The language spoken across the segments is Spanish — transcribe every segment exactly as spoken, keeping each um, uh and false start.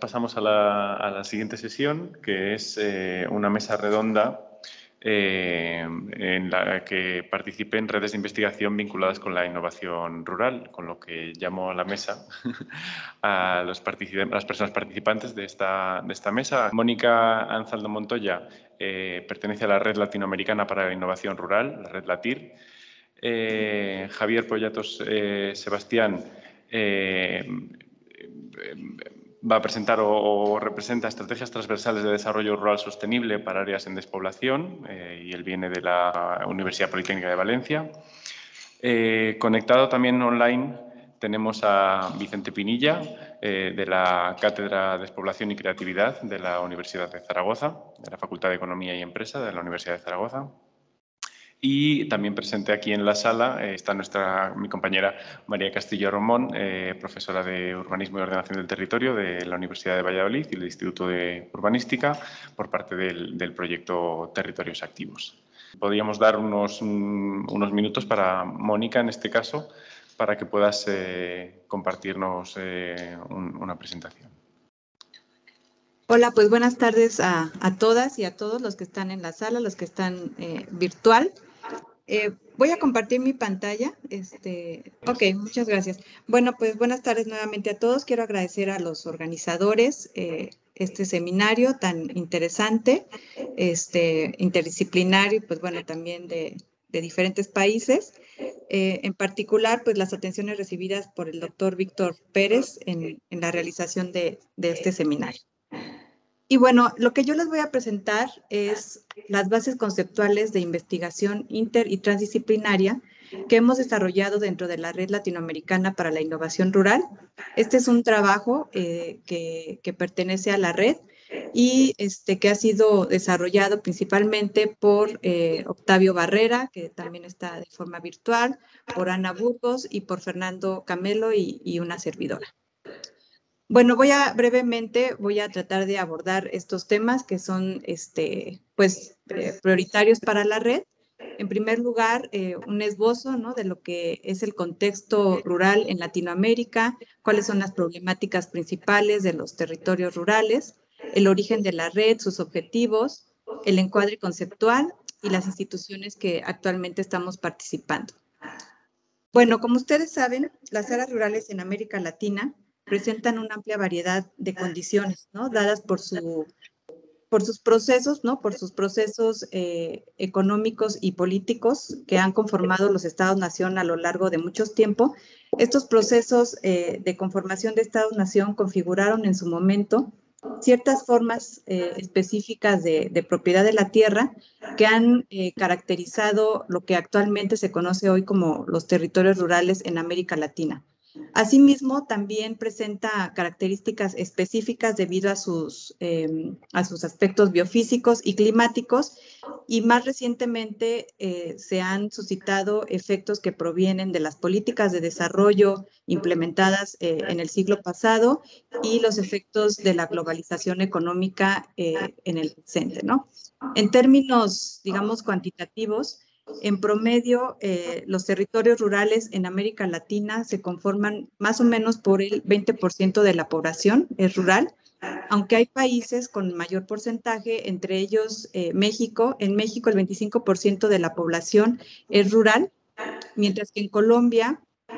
pasamos a la, a la siguiente sesión, que es eh, una mesa redonda eh, en la que participen redes de investigación vinculadas con la innovación rural, con lo que llamo a la mesa a, los a las personas participantes de esta, de esta mesa. Mónica Anzaldo Montoya eh, pertenece a la Red Latinoamericana para la Innovación Rural, la Red LATIR. Eh, Javier Pollatos eh, Sebastián eh, va a presentar o, o representa estrategias transversales de desarrollo rural sostenible para áreas en despoblación eh, y él viene de la Universidad Politécnica de Valencia. Eh, conectado también online tenemos a Vicente Pinilla eh, de la Cátedra de Despoblación y Creatividad de la Universidad de Zaragoza, de la Facultad de Economía y Empresa de la Universidad de Zaragoza. Y también presente aquí en la sala eh, está nuestra, mi compañera María Castillo Romón, eh, profesora de Urbanismo y Ordenación del Territorio de la Universidad de Valladolid y del Instituto de Urbanística por parte del, del proyecto Territorios Activos. Podríamos dar unos, un, unos minutos para Mónica, en este caso, para que puedas eh, compartirnos eh, un, una presentación. Hola, pues buenas tardes a, a todas y a todos los que están en la sala, los que están eh, virtual. Eh, voy a compartir mi pantalla. Este, ok, muchas gracias. Bueno, pues buenas tardes nuevamente a todos. Quiero agradecer a los organizadores eh, este seminario tan interesante, este, interdisciplinario, pues bueno, también de, de diferentes países. Eh, en particular, pues las atenciones recibidas por el doctor Víctor Pérez en, en la realización de, de este seminario. Y bueno, lo que yo les voy a presentar es las bases conceptuales de investigación inter y transdisciplinaria que hemos desarrollado dentro de la Red Latinoamericana para la Innovación Rural. Este es un trabajo eh, que, que pertenece a la red y este, que ha sido desarrollado principalmente por eh, Octavio Barrera, que también está de forma virtual, por Ana Burgos y por Fernando Camelo y, y una servidora. Bueno, voy a brevemente, voy a tratar de abordar estos temas que son este, pues, eh, prioritarios para la red. En primer lugar, eh, un esbozo, ¿no?, de lo que es el contexto rural en Latinoamérica, cuáles son las problemáticas principales de los territorios rurales, el origen de la red, sus objetivos, el encuadre conceptual y las instituciones que actualmente estamos participando. Bueno, como ustedes saben, las áreas rurales en América Latina presentan una amplia variedad de condiciones, ¿no?, dadas por, su, por sus procesos, ¿no?, por sus procesos eh, económicos y políticos que han conformado los Estados-nación a lo largo de mucho tiempo. Estos procesos eh, de conformación de Estados-nación configuraron en su momento ciertas formas eh, específicas de, de propiedad de la tierra que han eh, caracterizado lo que actualmente se conoce hoy como los territorios rurales en América Latina. Asimismo, también presenta características específicas debido a sus, eh, a sus aspectos biofísicos y climáticos, y más recientemente eh, se han suscitado efectos que provienen de las políticas de desarrollo implementadas eh, en el siglo pasado y los efectos de la globalización económica eh, en el presente, ¿no? En términos, digamos, cuantitativos, en promedio, eh, los territorios rurales en América Latina se conforman más o menos por el veinte por ciento de la población es rural, aunque hay países con mayor porcentaje, entre ellos eh, México. En México el veinticinco por ciento de la población es rural, mientras que en Colombia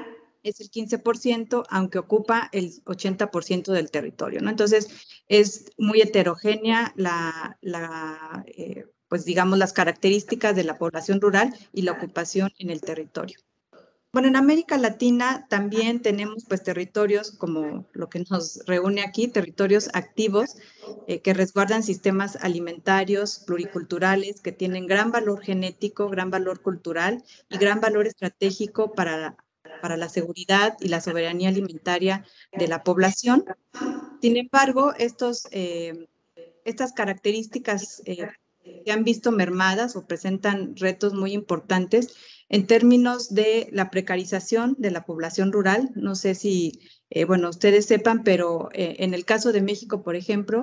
es el quince por ciento, aunque ocupa el ochenta por ciento del territorio, ¿no? Entonces, es muy heterogénea la, la eh, pues digamos, las características de la población rural y la ocupación en el territorio. Bueno, en América Latina también tenemos pues territorios como lo que nos reúne aquí, territorios activos eh, que resguardan sistemas alimentarios pluriculturales que tienen gran valor genético, gran valor cultural y gran valor estratégico para, para la seguridad y la soberanía alimentaria de la población. Sin embargo, estos, eh, estas características eh, se han visto mermadas o presentan retos muy importantes en términos de la precarización de la población rural. No sé si, eh, bueno, ustedes sepan, pero eh, en el caso de México, por ejemplo,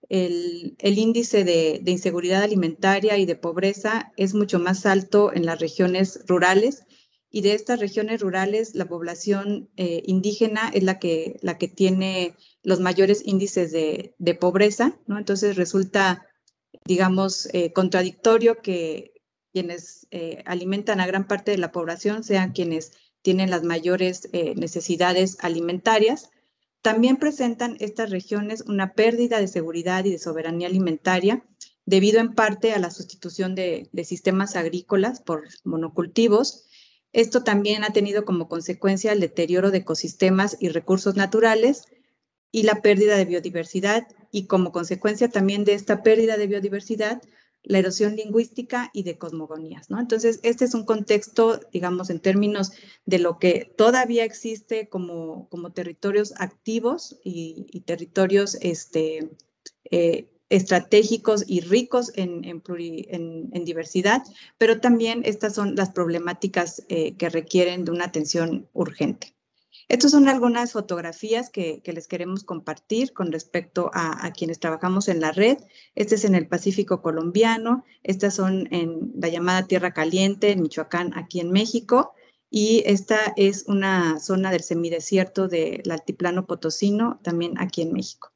el, el índice de, de inseguridad alimentaria y de pobreza es mucho más alto en las regiones rurales y de estas regiones rurales la población eh, indígena es la que, la que tiene los mayores índices de, de pobreza, ¿no? Entonces resulta, digamos, eh, contradictorio que quienes eh, alimentan a gran parte de la población sean quienes tienen las mayores eh, necesidades alimentarias. También presentan estas regiones una pérdida de seguridad y de soberanía alimentaria debido en parte a la sustitución de, de sistemas agrícolas por monocultivos. Esto también ha tenido como consecuencia el deterioro de ecosistemas y recursos naturales y la pérdida de biodiversidad, y como consecuencia también de esta pérdida de biodiversidad, la erosión lingüística y de cosmogonías, ¿no? Entonces, este es un contexto, digamos, en términos de lo que todavía existe como, como territorios activos y, y territorios este, eh, estratégicos y ricos en, en, pluri, en, en, diversidad, pero también estas son las problemáticas eh, que requieren de una atención urgente. Estas son algunas fotografías que, que les queremos compartir con respecto a, a quienes trabajamos en la red. Este es en el Pacífico colombiano, estas son en la llamada Tierra Caliente, en Michoacán, aquí en México, y esta es una zona del semidesierto del altiplano potosino, también aquí en México.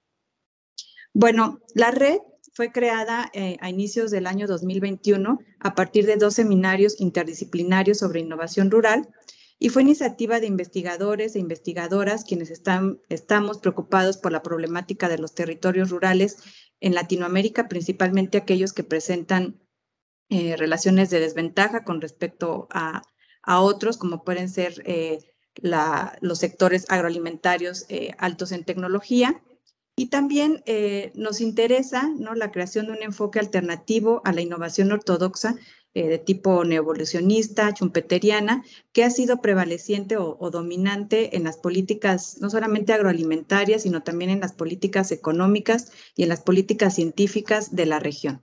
Bueno, la red fue creada eh, a inicios del año dos mil veintiuno a partir de dos seminarios interdisciplinarios sobre innovación rural, y fue iniciativa de investigadores e investigadoras quienes están, estamos preocupados por la problemática de los territorios rurales en Latinoamérica, principalmente aquellos que presentan eh, relaciones de desventaja con respecto a, a otros, como pueden ser eh, la, los sectores agroalimentarios eh, altos en tecnología. Y también eh, nos interesa, ¿no?, la creación de un enfoque alternativo a la innovación ortodoxa eh, de tipo neoevolucionista, schumpeteriana, que ha sido prevaleciente o, o dominante en las políticas, no solamente agroalimentarias, sino también en las políticas económicas y en las políticas científicas de la región.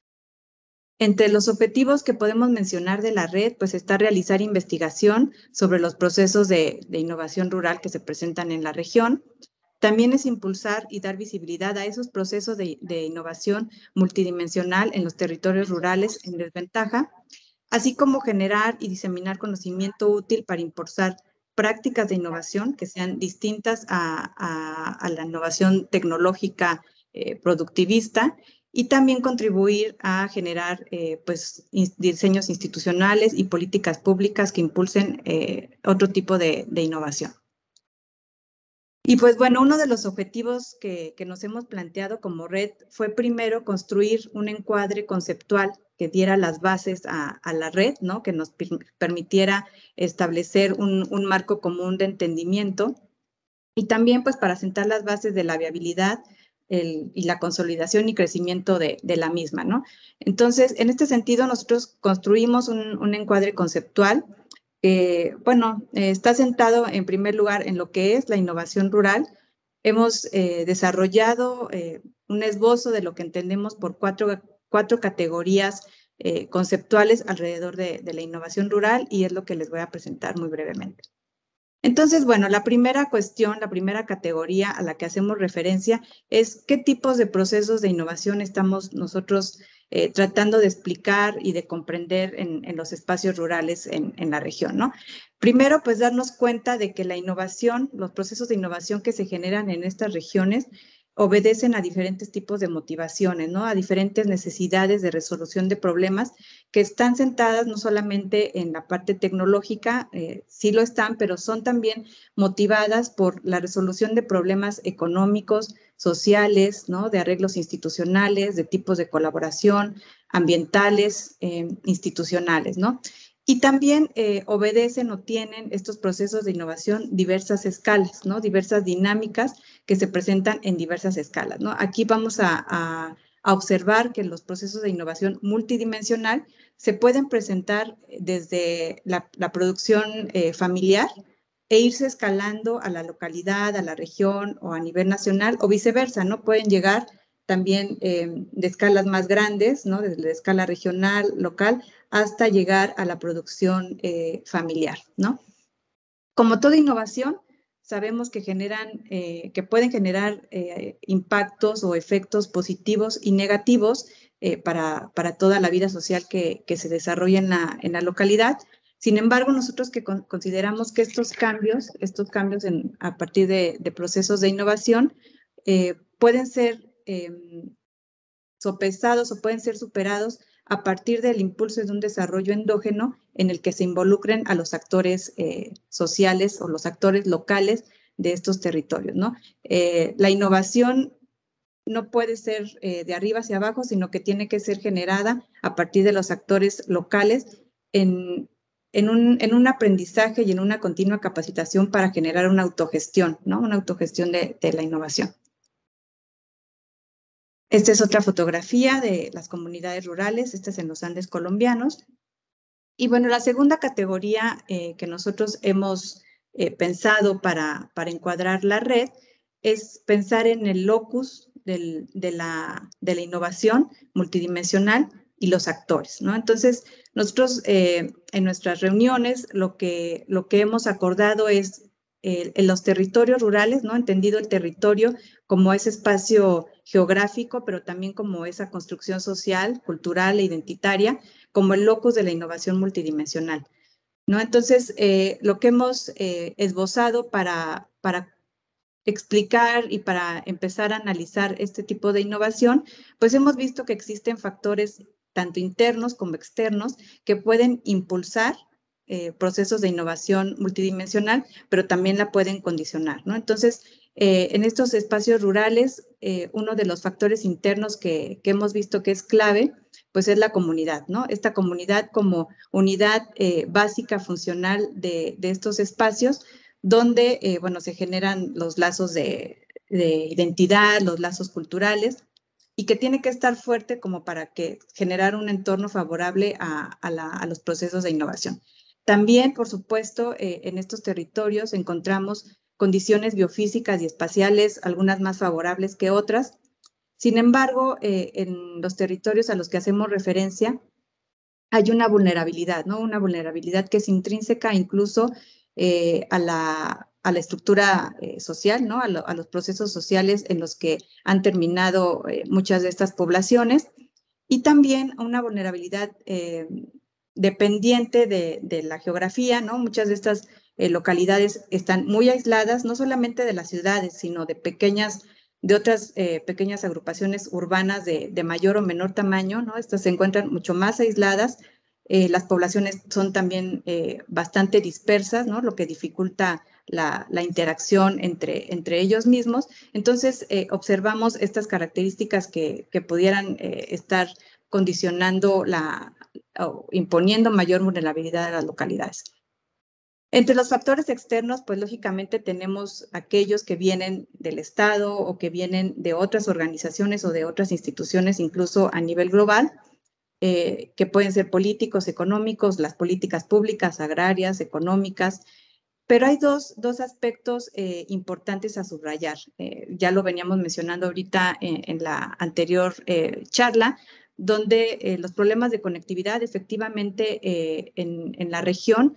Entre los objetivos que podemos mencionar de la red, pues está realizar investigación sobre los procesos de, de innovación rural que se presentan en la región. También es impulsar y dar visibilidad a esos procesos de, de innovación multidimensional en los territorios rurales en desventaja, así como generar y diseminar conocimiento útil para impulsar prácticas de innovación que sean distintas a, a, a la innovación tecnológica eh, productivista, y también contribuir a generar eh, pues, in, diseños institucionales y políticas públicas que impulsen eh, otro tipo de, de innovación. Y pues bueno, uno de los objetivos que, que nos hemos planteado como red fue primero construir un encuadre conceptual que diera las bases a, a la red, ¿no?, que nos permitiera establecer un, un marco común de entendimiento, y también pues para sentar las bases de la viabilidad el, y la consolidación y crecimiento de, de la misma, ¿no? Entonces, en este sentido, nosotros construimos un, un encuadre conceptual. Eh, bueno, eh, está sentado en primer lugar en lo que es la innovación rural. Hemos eh, desarrollado eh, un esbozo de lo que entendemos por cuatro, cuatro categorías eh, conceptuales alrededor de, de la innovación rural, y es lo que les voy a presentar muy brevemente. Entonces, bueno, la primera cuestión, la primera categoría a la que hacemos referencia es qué tipos de procesos de innovación estamos nosotros eh, tratando de explicar y de comprender en, en los espacios rurales en, en la región, ¿no? Primero, pues darnos cuenta de que la innovación, los procesos de innovación que se generan en estas regiones obedecen a diferentes tipos de motivaciones, ¿no?, a diferentes necesidades de resolución de problemas que están sentadas no solamente en la parte tecnológica, eh, sí lo están, pero son también motivadas por la resolución de problemas económicos, sociales, ¿no?, de arreglos institucionales, de tipos de colaboración, ambientales, eh, institucionales, ¿no? Y también eh, obedecen o tienen estos procesos de innovación diversas escalas, ¿no?, diversas dinámicas que se presentan en diversas escalas, ¿no? Aquí vamos a, a, a observar que los procesos de innovación multidimensional se pueden presentar desde la, la producción eh, familiar e irse escalando a la localidad, a la región o a nivel nacional, o viceversa, ¿no? Pueden llegar también eh, de escalas más grandes, ¿no?, desde la escala regional, local, hasta llegar a la producción eh, familiar, ¿no? Como toda innovación, sabemos que generan, eh, que pueden generar eh, impactos o efectos positivos y negativos eh, para, para toda la vida social que, que se desarrolla en la, en la localidad, Sin embargo, nosotros que con, consideramos que estos cambios, estos cambios en, a partir de, de procesos de innovación, eh, pueden ser eh, sopesados o pueden ser superados a partir del impulso de un desarrollo endógeno en el que se involucren a los actores eh, sociales o los actores locales de estos territorios, ¿no? Eh, la innovación no puede ser eh, de arriba hacia abajo, sino que tiene que ser generada a partir de los actores locales en, en, un, en un aprendizaje y en una continua capacitación para generar una autogestión, ¿no? Una autogestión de, de la innovación. Esta es otra fotografía de las comunidades rurales, esta es en los Andes colombianos. Y bueno, la segunda categoría eh, que nosotros hemos eh, pensado para, para encuadrar la red es pensar en el locus del, de, la, de la innovación multidimensional y los actores, ¿no? Entonces, nosotros eh, en nuestras reuniones lo que, lo que hemos acordado es eh, en los territorios rurales, ¿no? Entendido el territorio como ese espacio geográfico, pero también como esa construcción social, cultural e identitaria, como el locus de la innovación multidimensional, ¿no? Entonces, eh, lo que hemos eh, esbozado para, para explicar y para empezar a analizar este tipo de innovación, pues hemos visto que existen factores tanto internos como externos que pueden impulsar eh, procesos de innovación multidimensional, pero también la pueden condicionar, ¿no? Entonces, eh, en estos espacios rurales, eh, uno de los factores internos que, que hemos visto que es clave, pues es la comunidad, ¿no? Esta comunidad como unidad eh, básica funcional de, de estos espacios, donde, eh, bueno, se generan los lazos de, de identidad, los lazos culturales, y que tiene que estar fuerte como para que generar un entorno favorable a, a, la, a los procesos de innovación. También, por supuesto, eh, en estos territorios encontramos condiciones biofísicas y espaciales, algunas más favorables que otras. Sin embargo, eh, en los territorios a los que hacemos referencia, hay una vulnerabilidad, ¿no? Una vulnerabilidad que es intrínseca incluso eh, a, la, a la estructura eh, social, ¿no? A, lo, a los procesos sociales en los que han terminado eh, muchas de estas poblaciones, y también a una vulnerabilidad eh, dependiente de, de la geografía, ¿no? Muchas de estas eh, localidades están muy aisladas, no solamente de las ciudades, sino de pequeñas de otras eh, pequeñas agrupaciones urbanas de, de mayor o menor tamaño, ¿no? Estas se encuentran mucho más aisladas, eh, las poblaciones son también eh, bastante dispersas, ¿no? Lo que dificulta la, la interacción entre, entre ellos mismos. Entonces, eh, observamos estas características que, que pudieran eh, estar condicionando la, o imponiendo mayor vulnerabilidad a las localidades. Entre los factores externos, pues lógicamente tenemos aquellos que vienen del Estado o que vienen de otras organizaciones o de otras instituciones, incluso a nivel global, eh, que pueden ser políticos, económicos, las políticas públicas, agrarias, económicas. Pero hay dos, dos aspectos eh, importantes a subrayar. Eh, ya lo veníamos mencionando ahorita en, en la anterior eh, charla, donde eh, los problemas de conectividad efectivamente eh, en, en la región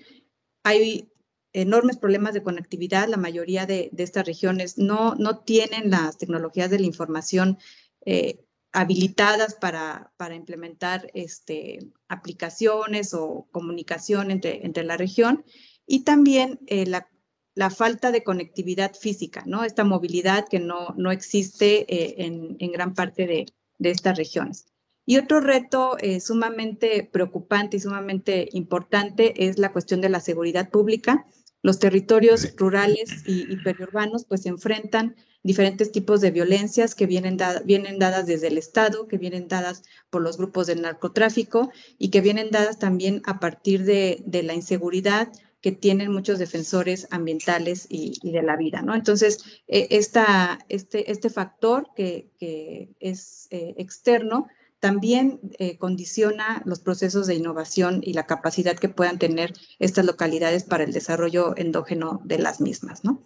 hay enormes problemas de conectividad. La mayoría de, de estas regiones no, no tienen las tecnologías de la información eh, habilitadas para, para implementar este, aplicaciones o comunicación entre, entre la región, y también eh, la, la falta de conectividad física, ¿no? Esta movilidad que no, no existe eh, en, en gran parte de, de estas regiones. Y otro reto eh, sumamente preocupante y sumamente importante es la cuestión de la seguridad pública. Los territorios rurales y, y periurbanos pues se enfrentan diferentes tipos de violencias que vienen, da, vienen dadas desde el Estado, que vienen dadas por los grupos del narcotráfico y que vienen dadas también a partir de, de la inseguridad que tienen muchos defensores ambientales y, y de la vida, ¿no? Entonces, eh, esta, este, este factor que, que es eh, externo también eh, condiciona los procesos de innovación y la capacidad que puedan tener estas localidades para el desarrollo endógeno de las mismas, ¿no?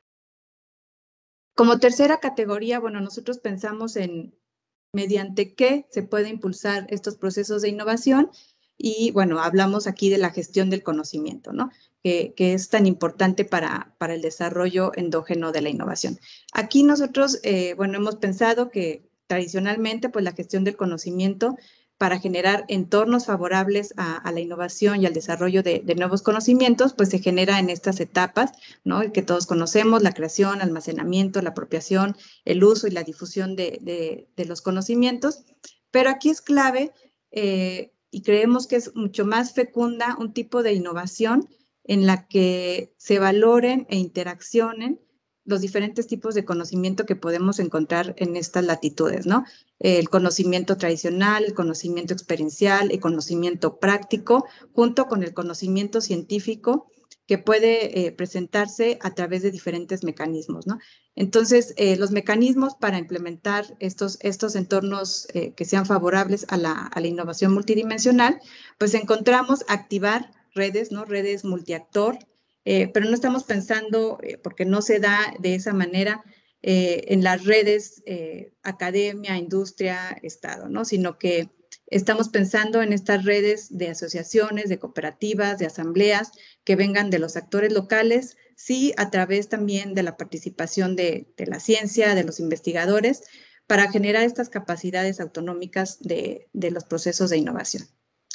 Como tercera categoría, bueno, nosotros pensamos en mediante qué se puede impulsar estos procesos de innovación y, bueno, hablamos aquí de la gestión del conocimiento, ¿no? Que, que es tan importante para, para el desarrollo endógeno de la innovación. Aquí nosotros, eh, bueno, hemos pensado que tradicionalmente, pues la gestión del conocimiento para generar entornos favorables a, a la innovación y al desarrollo de, de nuevos conocimientos, pues se genera en estas etapas, ¿no? Que todos conocemos: la creación, almacenamiento, la apropiación, el uso y la difusión de, de, de los conocimientos. Pero aquí es clave, eh, y creemos que es mucho más fecunda, un tipo de innovación en la que se valoren e interaccionen los diferentes tipos de conocimiento que podemos encontrar en estas latitudes, ¿no? El conocimiento tradicional, el conocimiento experiencial, el conocimiento práctico, junto con el conocimiento científico que puede eh, presentarse a través de diferentes mecanismos, ¿no? Entonces, eh, los mecanismos para implementar estos, estos entornos eh, que sean favorables a la, a la innovación multidimensional, pues encontramos activar redes, ¿no? Redes multiactor, eh, pero no estamos pensando, eh, porque no se da de esa manera, eh, en las redes eh, academia, industria, Estado, ¿no? Sino que estamos pensando en estas redes de asociaciones, de cooperativas, de asambleas, que vengan de los actores locales, sí, a través también de la participación de, de la ciencia, de los investigadores, para generar estas capacidades autonómicas de, de los procesos de innovación.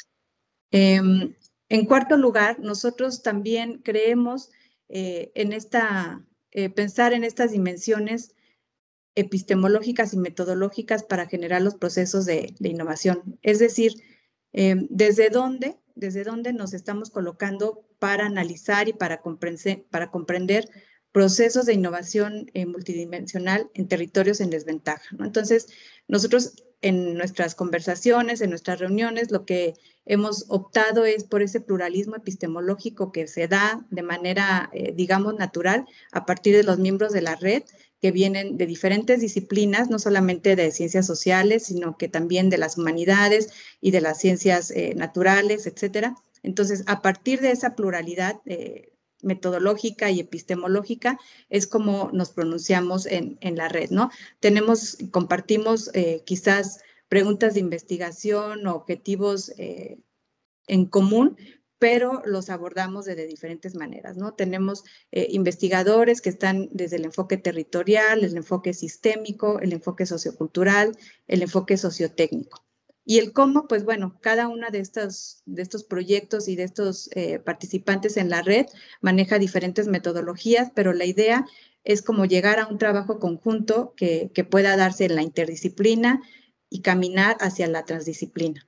Eh, en cuarto lugar, nosotros también creemos eh, en esta, eh, pensar en estas dimensiones epistemológicas y metodológicas para generar los procesos de, de innovación. Es decir, eh, desde dónde, desde dónde nos estamos colocando para analizar y para comprender, para comprender procesos de innovación eh, multidimensional en territorios en desventaja, ¿no? Entonces, nosotros en nuestras conversaciones, en nuestras reuniones, lo que hemos optado es por ese pluralismo epistemológico que se da de manera, eh, digamos, natural a partir de los miembros de la red, que vienen de diferentes disciplinas, no solamente de ciencias sociales, sino que también de las humanidades y de las ciencias eh, naturales, etcétera. Entonces, a partir de esa pluralidad eh, metodológica y epistemológica es como nos pronunciamos en, en la red, ¿no? Tenemos, compartimos eh, quizás preguntas de investigación o objetivos eh, en común, pero los abordamos de, de diferentes maneras, ¿no? Tenemos eh, investigadores que están desde el enfoque territorial, el enfoque sistémico, el enfoque sociocultural, el enfoque sociotécnico. Y el cómo, pues bueno, cada uno de estos, de estos proyectos y de estos eh, participantes en la red maneja diferentes metodologías, pero la idea es como llegar a un trabajo conjunto que, que pueda darse en la interdisciplina y caminar hacia la transdisciplina.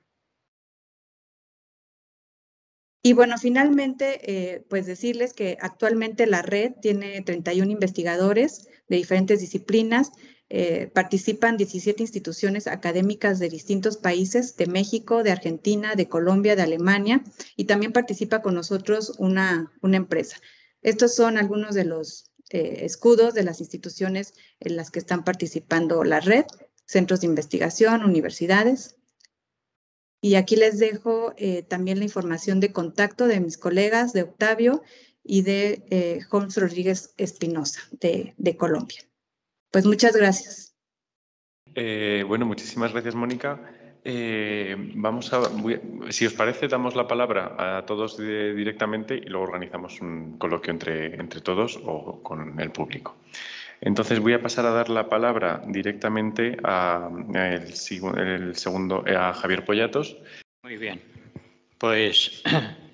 Y bueno, finalmente, eh, pues decirles que actualmente la red tiene treinta y uno investigadores de diferentes disciplinas, eh, participan diecisiete instituciones académicas de distintos países, de México, de Argentina, de Colombia, de Alemania, y también participa con nosotros una, una empresa. Estos son algunos de los eh, escudos de las instituciones en las que están participando la red: centros de investigación, universidades. Y aquí les dejo eh, también la información de contacto de mis colegas, de Octavio y de eh, Holmes Rodríguez Espinosa, de, de Colombia. Pues muchas gracias. Eh, bueno, muchísimas gracias, Mónica. Eh, vamos a, voy, si os parece, damos la palabra a todos de, directamente y luego organizamos un coloquio entre, entre todos o con el público. Entonces voy a pasar a dar la palabra directamente a, a el, el segundo, a Javier Pollatos. Muy bien, pues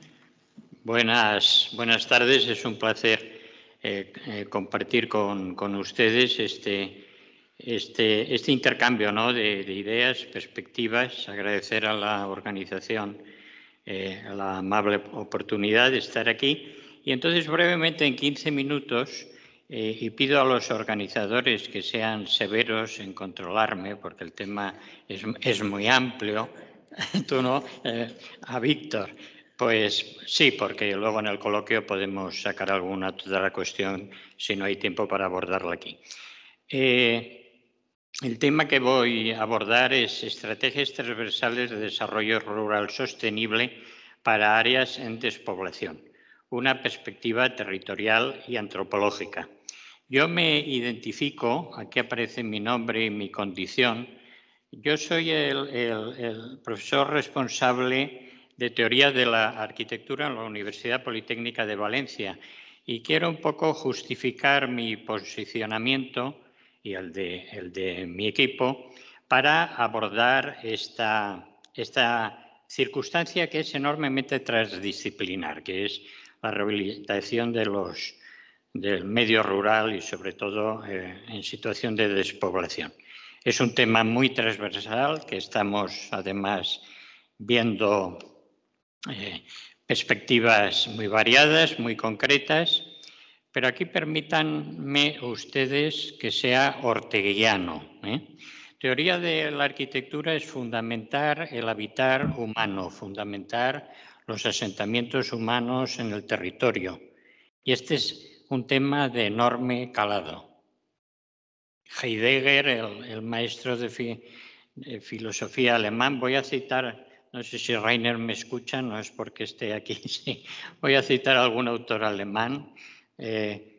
buenas, buenas tardes. Es un placer eh, eh, compartir con, con ustedes este, este, este intercambio, ¿no?, de, de ideas, perspectivas. Agradecer a la organización eh, la amable oportunidad de estar aquí. Y entonces, brevemente, en quince minutos, eh, y pido a los organizadores que sean severos en controlarme, porque el tema es, es muy amplio. Tú no, eh, a Víctor. Pues sí, porque luego en el coloquio podemos sacar alguna otra cuestión si no hay tiempo para abordarla aquí. Eh, el tema que voy a abordar es estrategias transversales de desarrollo rural sostenible para áreas en despoblación, una perspectiva territorial y antropológica. Yo me identifico, aquí aparece mi nombre y mi condición. Yo soy el, el, el profesor responsable de Teoría de la Arquitectura en la Universidad Politécnica de Valencia y quiero un poco justificar mi posicionamiento y el de, el de mi equipo para abordar esta, esta circunstancia que es enormemente transdisciplinar, que es la rehabilitación de los, del medio rural y sobre todo eh, en situación de despoblación. Es un tema muy transversal que estamos además viendo eh, perspectivas muy variadas, muy concretas, pero aquí permítanme ustedes que sea orteguiano, ¿eh? Teoría de la arquitectura es fundamentar el habitar humano, fundamentar los asentamientos humanos en el territorio. Y este es un tema de enorme calado. Heidegger, el, el maestro de, fi, de filosofía alemán, voy a citar, no sé si Rainer me escucha, no es porque esté aquí, sí, voy a citar a algún autor alemán. Eh,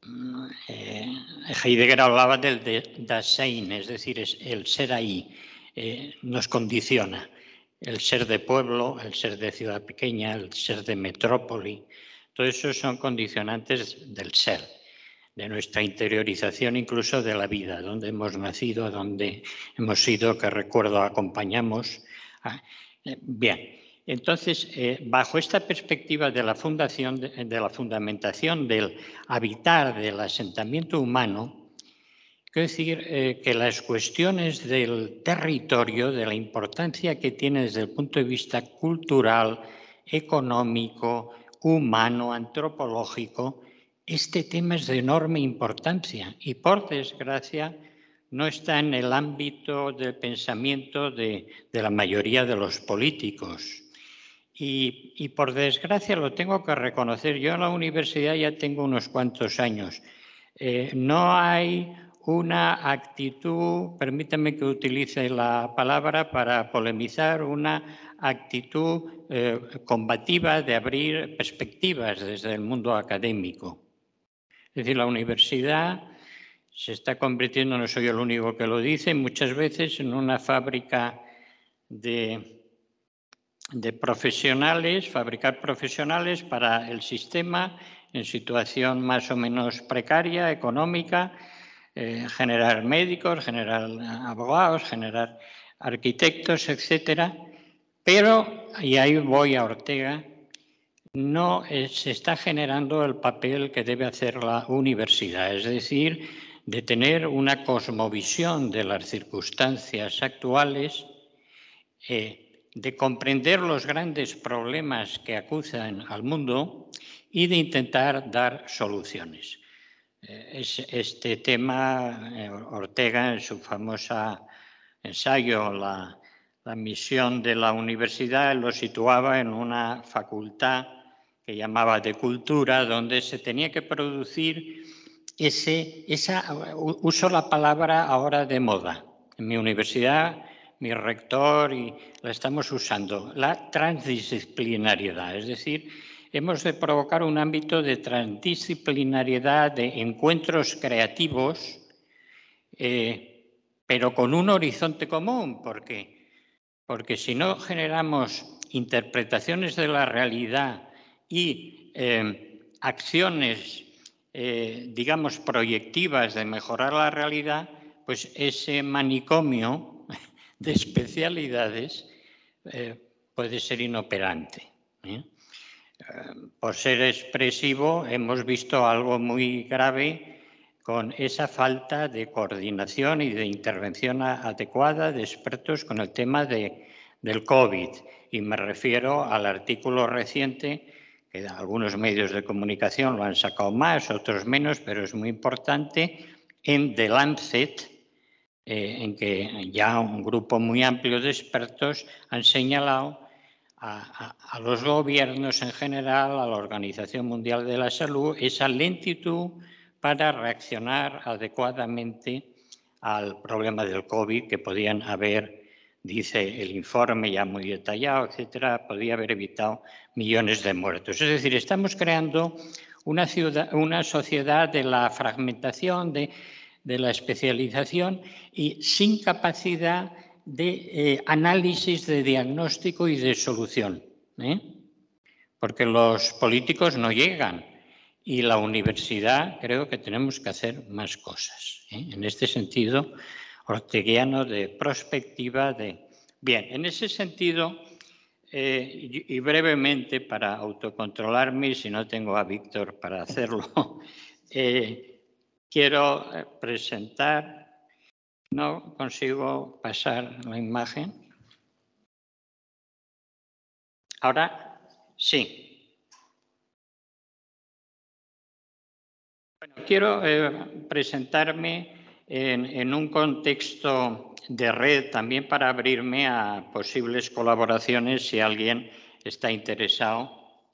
Eh, Heidegger hablaba del de, Dasein, es decir, es el ser ahí, eh, nos condiciona. El ser de pueblo, el ser de ciudad pequeña, el ser de metrópoli, todo eso son condicionantes del ser, de nuestra interiorización incluso de la vida, dónde hemos nacido, dónde hemos sido, qué recuerdo acompañamos. Ah, eh, bien. Entonces, eh, bajo esta perspectiva de la, fundación, de, de la fundamentación del habitar, del asentamiento humano, quiero decir eh, que las cuestiones del territorio, de la importancia que tiene desde el punto de vista cultural, económico, humano, antropológico, este tema es de enorme importancia y, por desgracia, no está en el ámbito del pensamiento de, de la mayoría de los políticos. Y, y por desgracia lo tengo que reconocer, yo en la universidad ya tengo unos cuantos años. Eh, no hay una actitud, permítame que utilice la palabra para polemizar, una actitud eh, combativa de abrir perspectivas desde el mundo académico. Es decir, la universidad se está convirtiendo, no soy el único que lo dice, muchas veces en una fábrica de de profesionales, fabricar profesionales para el sistema en situación más o menos precaria, económica, eh, generar médicos, generar abogados, generar arquitectos, etcétera. Pero, y ahí voy a Ortega, no eh, se está generando el papel que debe hacer la universidad, es decir, de tener una cosmovisión de las circunstancias actuales, eh, de comprender los grandes problemas que acusan al mundo y de intentar dar soluciones. Este tema, Ortega, en su famoso ensayo, la, la misión de la universidad, lo situaba en una facultad que llamaba de cultura, donde se tenía que producir ese, esa, uso la palabra ahora de moda. En mi universidad, mi rector, y la estamos usando, la transdisciplinariedad, es decir, hemos de provocar un ámbito de transdisciplinariedad, de encuentros creativos, eh, pero con un horizonte común, porque, porque si no generamos interpretaciones de la realidad y eh, acciones, eh, digamos, proyectivas de mejorar la realidad, pues ese manicomio de especialidades eh, puede ser inoperante, ¿eh? Por ser expresivo, hemos visto algo muy grave con esa falta de coordinación y de intervención adecuada de expertos con el tema de, del COVID. Y me refiero al artículo reciente, que algunos medios de comunicación lo han sacado más, otros menos, pero es muy importante, en The Lancet, eh, en que ya un grupo muy amplio de expertos han señalado A, a, a los gobiernos en general, a la Organización Mundial de la Salud, esa lentitud para reaccionar adecuadamente al problema del COVID que podían haber, dice el informe ya muy detallado, etcétera, podía haber evitado millones de muertos. Es decir, estamos creando una, ciudad, una sociedad de la fragmentación, de, de la especialización y sin capacidad de eh, análisis, de diagnóstico y de solución, ¿eh? Porque los políticos no llegan y la universidad creo que tenemos que hacer más cosas, ¿eh? En este sentido orteguiano de prospectiva, de Bien, en ese sentido, eh, y, y brevemente, para autocontrolarme, si no tengo a Víctor para hacerlo, eh, quiero presentar, no consigo pasar la imagen. Ahora sí. Bueno, quiero eh, presentarme en, en un contexto de red también para abrirme a posibles colaboraciones si alguien está interesado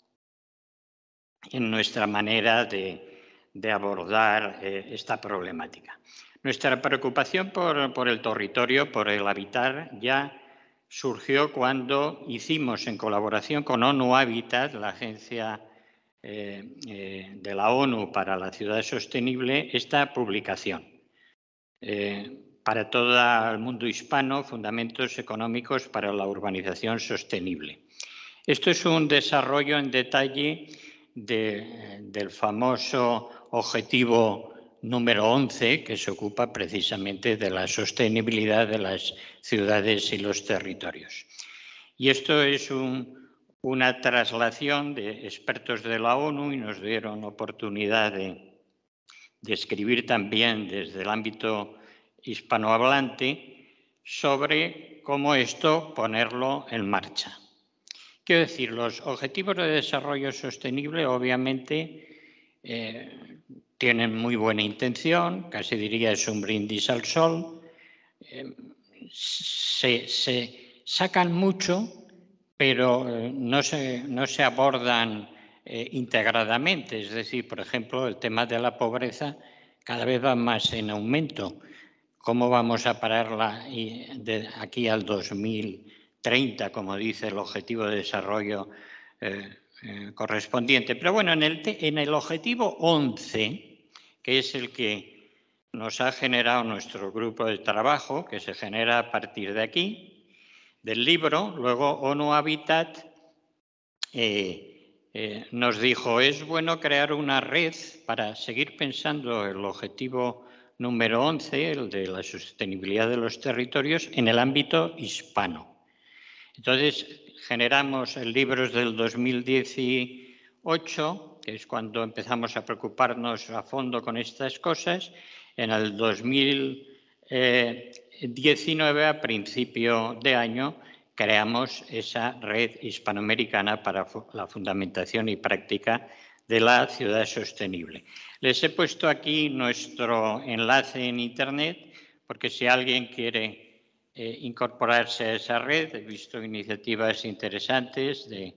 en nuestra manera de, de abordar eh, esta problemática. Nuestra preocupación por, por el territorio, por el habitar, ya surgió cuando hicimos en colaboración con ONU Habitat, la agencia eh, eh, de la ONU para la ciudad sostenible, esta publicación. Eh, para todo el mundo hispano, fundamentos económicos para la urbanización sostenible. Esto es un desarrollo en detalle de, del famoso objetivo número once, que se ocupa precisamente de la sostenibilidad de las ciudades y los territorios. Y esto es un, una traslación de expertos de la ONU y nos dieron oportunidad de, de escribir también desde el ámbito hispanohablante sobre cómo esto ponerlo en marcha. Quiero decir, los Objetivos de Desarrollo Sostenible obviamente eh, tienen muy buena intención, casi diría es un brindis al sol, eh, se, se sacan mucho, pero eh, no, se, no se abordan eh, integradamente. Es decir, por ejemplo, el tema de la pobreza cada vez va más en aumento. ¿Cómo vamos a pararla de aquí al dos mil treinta, como dice el Objetivo de Desarrollo eh, eh, correspondiente? Pero bueno, en el, en el Objetivo once, que es el que nos ha generado nuestro grupo de trabajo, que se genera a partir de aquí, del libro, luego ONU Habitat eh, eh, nos dijo, es bueno crear una red para seguir pensando el objetivo número once, el de la sostenibilidad de los territorios, en el ámbito hispano. Entonces, generamos el libro del dos mil dieciocho, que es cuando empezamos a preocuparnos a fondo con estas cosas. En el dos mil diecinueve, a principio de año, creamos esa red hispanoamericana para la fundamentación y práctica de la ciudad sostenible. Les he puesto aquí nuestro enlace en Internet, porque si alguien quiere eh, incorporarse a esa red, he visto iniciativas interesantes de,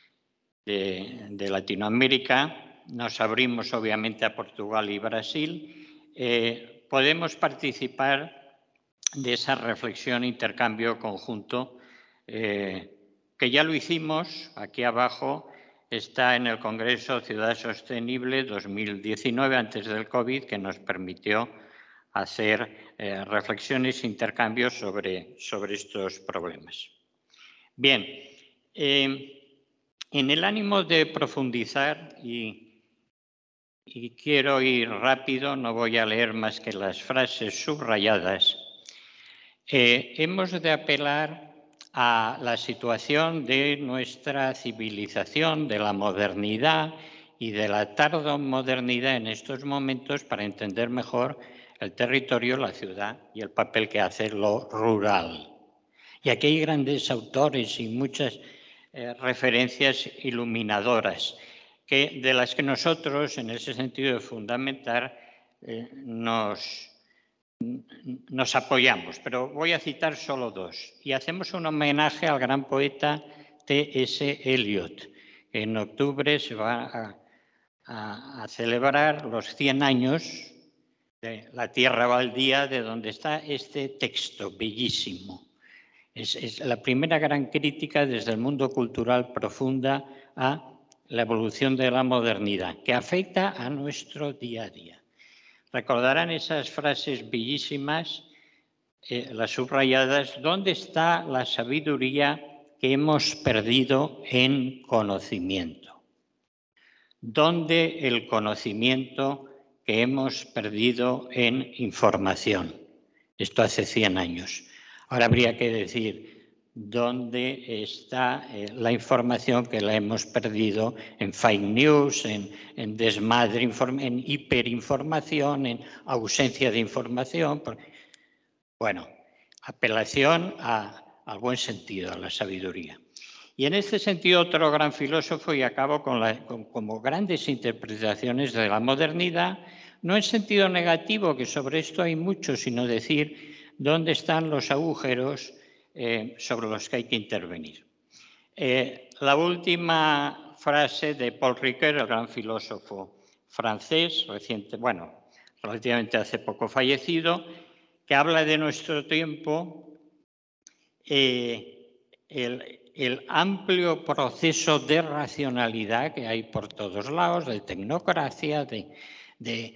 de, de Latinoamérica, nos abrimos obviamente a Portugal y Brasil, eh, podemos participar de esa reflexión, intercambio conjunto, eh, que ya lo hicimos aquí abajo. Está en el Congreso Ciudad Sostenible dos mil diecinueve, antes del COVID, que nos permitió hacer eh, reflexiones e intercambios sobre, sobre estos problemas. Bien, eh, en el ánimo de profundizar, y, y quiero ir rápido, no voy a leer más que las frases subrayadas, eh, hemos de apelar a la situación de nuestra civilización, de la modernidad y de la tardomodernidad en estos momentos para entender mejor el territorio, la ciudad y el papel que hace lo rural. Y aquí hay grandes autores y muchas eh, referencias iluminadoras que, de las que nosotros, en ese sentido de fundamentar, eh, nos... nos apoyamos, pero voy a citar solo dos. Y hacemos un homenaje al gran poeta T S Eliot. En octubre se va a, a, a celebrar los cien años de La tierra baldía, de donde está este texto bellísimo. Es, es la primera gran crítica desde el mundo cultural profunda a la evolución de la modernidad, que afecta a nuestro día a día. Recordarán esas frases bellísimas, eh, las subrayadas, ¿dónde está la sabiduría que hemos perdido en conocimiento? ¿Dónde el conocimiento que hemos perdido en información? Esto hace cien años. Ahora habría que decir, donde está eh, la información que la hemos perdido en fake news, en, en desmadre, en hiperinformación, en ausencia de información. Bueno, apelación a, al buen sentido, a la sabiduría. Y en este sentido, otro gran filósofo, y acabo con, la, con como grandes interpretaciones de la modernidad, no en sentido negativo, que sobre esto hay mucho, sino decir dónde están los agujeros eh, sobre los que hay que intervenir. Eh, la última frase de Paul Ricoeur, el gran filósofo francés, reciente, bueno, relativamente hace poco fallecido, que habla de nuestro tiempo, eh, el, el amplio proceso de racionalidad que hay por todos lados, de tecnocracia, de, de,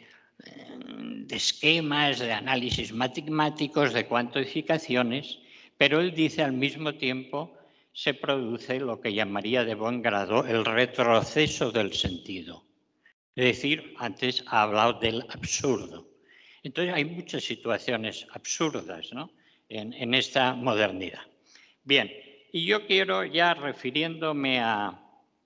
de esquemas, de análisis matemáticos, de cuantificaciones, pero él dice al mismo tiempo se produce lo que llamaría de buen grado el retroceso del sentido. Es decir, antes ha hablado del absurdo. Entonces hay muchas situaciones absurdas, ¿no?, en, en esta modernidad. Bien, y yo quiero ya refiriéndome a,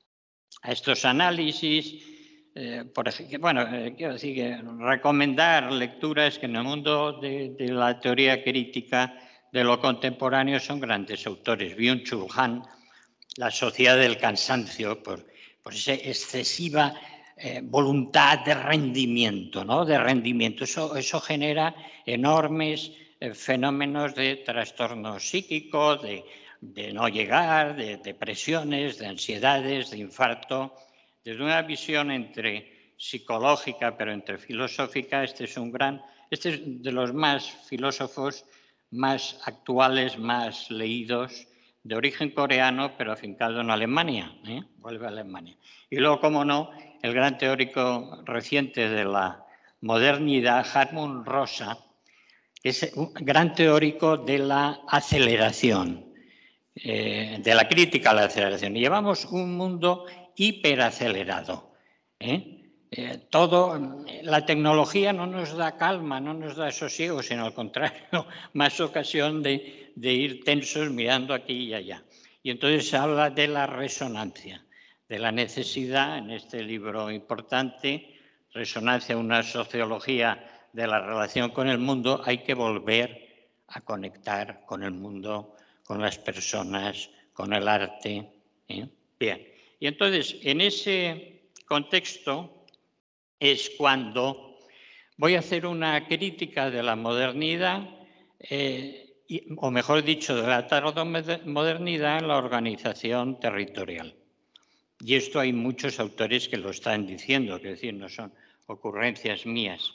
a estos análisis, eh, por ejemplo, bueno, eh, quiero decir que recomendar lecturas que en el mundo de, de la teoría crítica de lo contemporáneo son grandes autores. Byung-Chul Han, La sociedad del cansancio, por, por esa excesiva eh, voluntad de rendimiento, ¿no? De rendimiento. Eso, eso genera enormes eh, fenómenos de trastorno psíquico, de, de no llegar, de depresiones, de ansiedades, de infarto. Desde una visión entre psicológica, pero entre filosófica, este es un gran, este es de los más filósofos más actuales, más leídos, de origen coreano, pero afincado en Alemania, ¿eh? Vuelve a Alemania. Y luego, como no, el gran teórico reciente de la modernidad, Hartmut Rosa, que es un gran teórico de la aceleración, eh, de la crítica a la aceleración. Y llevamos un mundo hiperacelerado, ¿eh? Eh, todo, la tecnología no nos da calma, no nos da sosiego, sino al contrario, más ocasión de, de ir tensos mirando aquí y allá. Y entonces se habla de la resonancia, de la necesidad, en este libro importante, Resonancia, una sociología de la relación con el mundo, hay que volver a conectar con el mundo, con las personas, con el arte, ¿eh? Bien, y entonces en ese contexto es cuando voy a hacer una crítica de la modernidad, eh, y, o mejor dicho, de la tardomodernidad en la organización territorial. Y esto hay muchos autores que lo están diciendo, es decir, no son ocurrencias mías.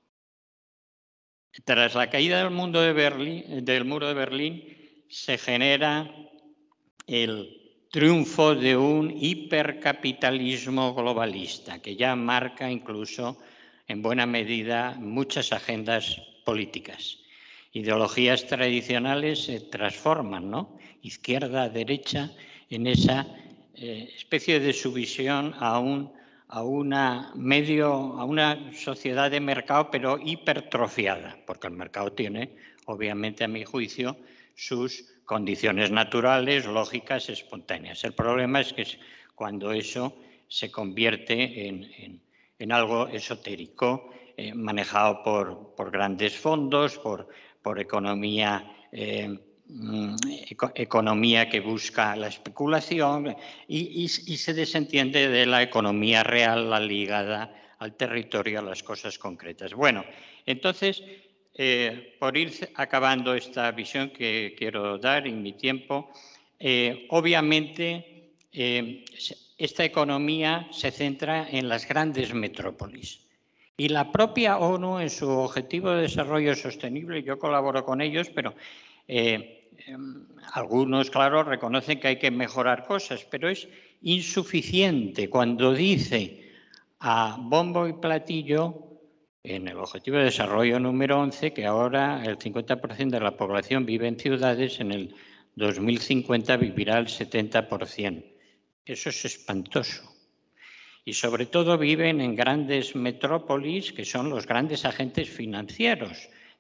Tras la caída del, mundo de Berlín, del muro de Berlín, se genera el triunfo de un hipercapitalismo globalista que ya marca incluso en buena medida muchas agendas políticas. Ideologías tradicionales se transforman, ¿no?, izquierda, derecha, en esa eh, especie de subvisión a, un, a, una medio, a una sociedad de mercado, pero hipertrofiada, porque el mercado tiene, obviamente, a mi juicio, sus condiciones naturales, lógicas, espontáneas. El problema es que cuando eso se convierte en, en, en algo esotérico, eh, manejado por, por grandes fondos, por, por economía, eh, eco, economía que busca la especulación y, y, y se desentiende de la economía real, la ligada al territorio, a las cosas concretas. Bueno, entonces, Eh, por ir acabando esta visión que quiero dar en mi tiempo, eh, obviamente eh, esta economía se centra en las grandes metrópolis. Y la propia ONU, en su Objetivo de Desarrollo Sostenible, yo colaboro con ellos, pero eh, eh, algunos, claro, reconocen que hay que mejorar cosas, pero es insuficiente cuando dice a bombo y platillo, en el Objetivo de Desarrollo número once, que ahora el cincuenta por ciento de la población vive en ciudades, en el dos mil cincuenta vivirá el setenta por ciento. Eso es espantoso. Y sobre todo viven en grandes metrópolis, que son los grandes agentes financieros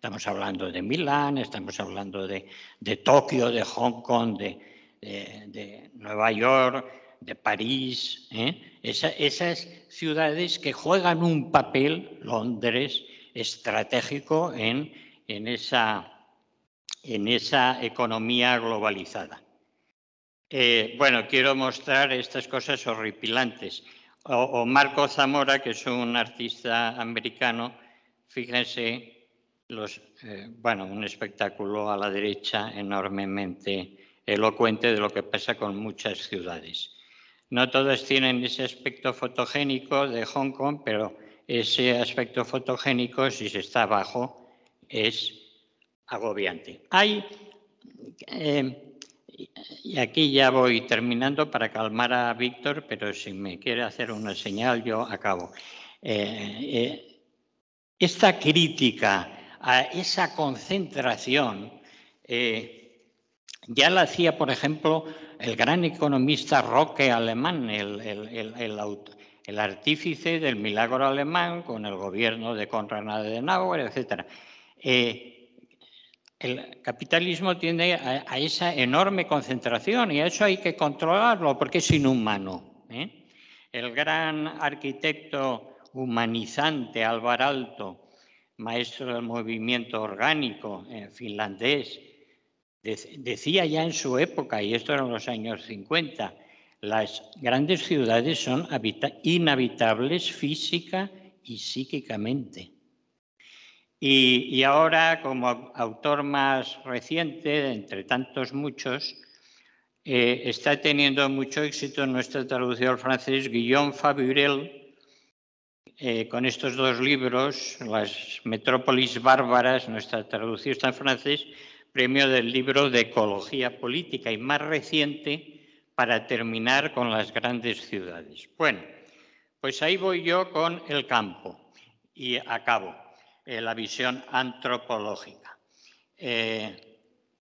Estamos hablando de Milán, estamos hablando de, de Tokio, de Hong Kong, de, de, de Nueva York, de París. ¿eh? Esa, esas ciudades que juegan un papel, Londres, estratégico en, en, esa, en esa economía globalizada. Eh, bueno, quiero mostrar estas cosas horripilantes. O, o Marco Zamora, que es un artista americano, fíjense, los, eh, bueno, un espectáculo a la derecha enormemente elocuente de lo que pasa con muchas ciudades. No todas tienen ese aspecto fotogénico de Hong Kong, pero ese aspecto fotogénico, si se está abajo, es agobiante. Hay... Eh, Y aquí ya voy terminando para calmar a Víctor, pero si me quiere hacer una señal, yo acabo. Eh, eh, esta crítica a esa concentración eh, ya la hacía, por ejemplo, el gran economista Roque alemán, el, el, el, el, el artífice del milagro alemán con el gobierno de Konrad Adenauer, etcétera. Eh, El capitalismo tiende a, a esa enorme concentración y a eso hay que controlarlo porque es inhumano. ¿eh? El gran arquitecto humanizante Alvar Aalto, maestro del movimiento orgánico eh, finlandés, de, decía ya en su época, y esto era en los años cincuenta, las grandes ciudades son inhabitables física y psíquicamente. Y, y ahora, como autor más reciente, entre tantos muchos, eh, está teniendo mucho éxito en nuestra traducción al francés Guillaume Faburel, eh, con estos dos libros, Las metrópolis bárbaras, nuestra traducción está en francés, premio del libro de Ecología Política, y más reciente, Para terminar con las grandes ciudades. Bueno, pues ahí voy yo con el campo y acabo. Eh, la visión antropológica. Eh,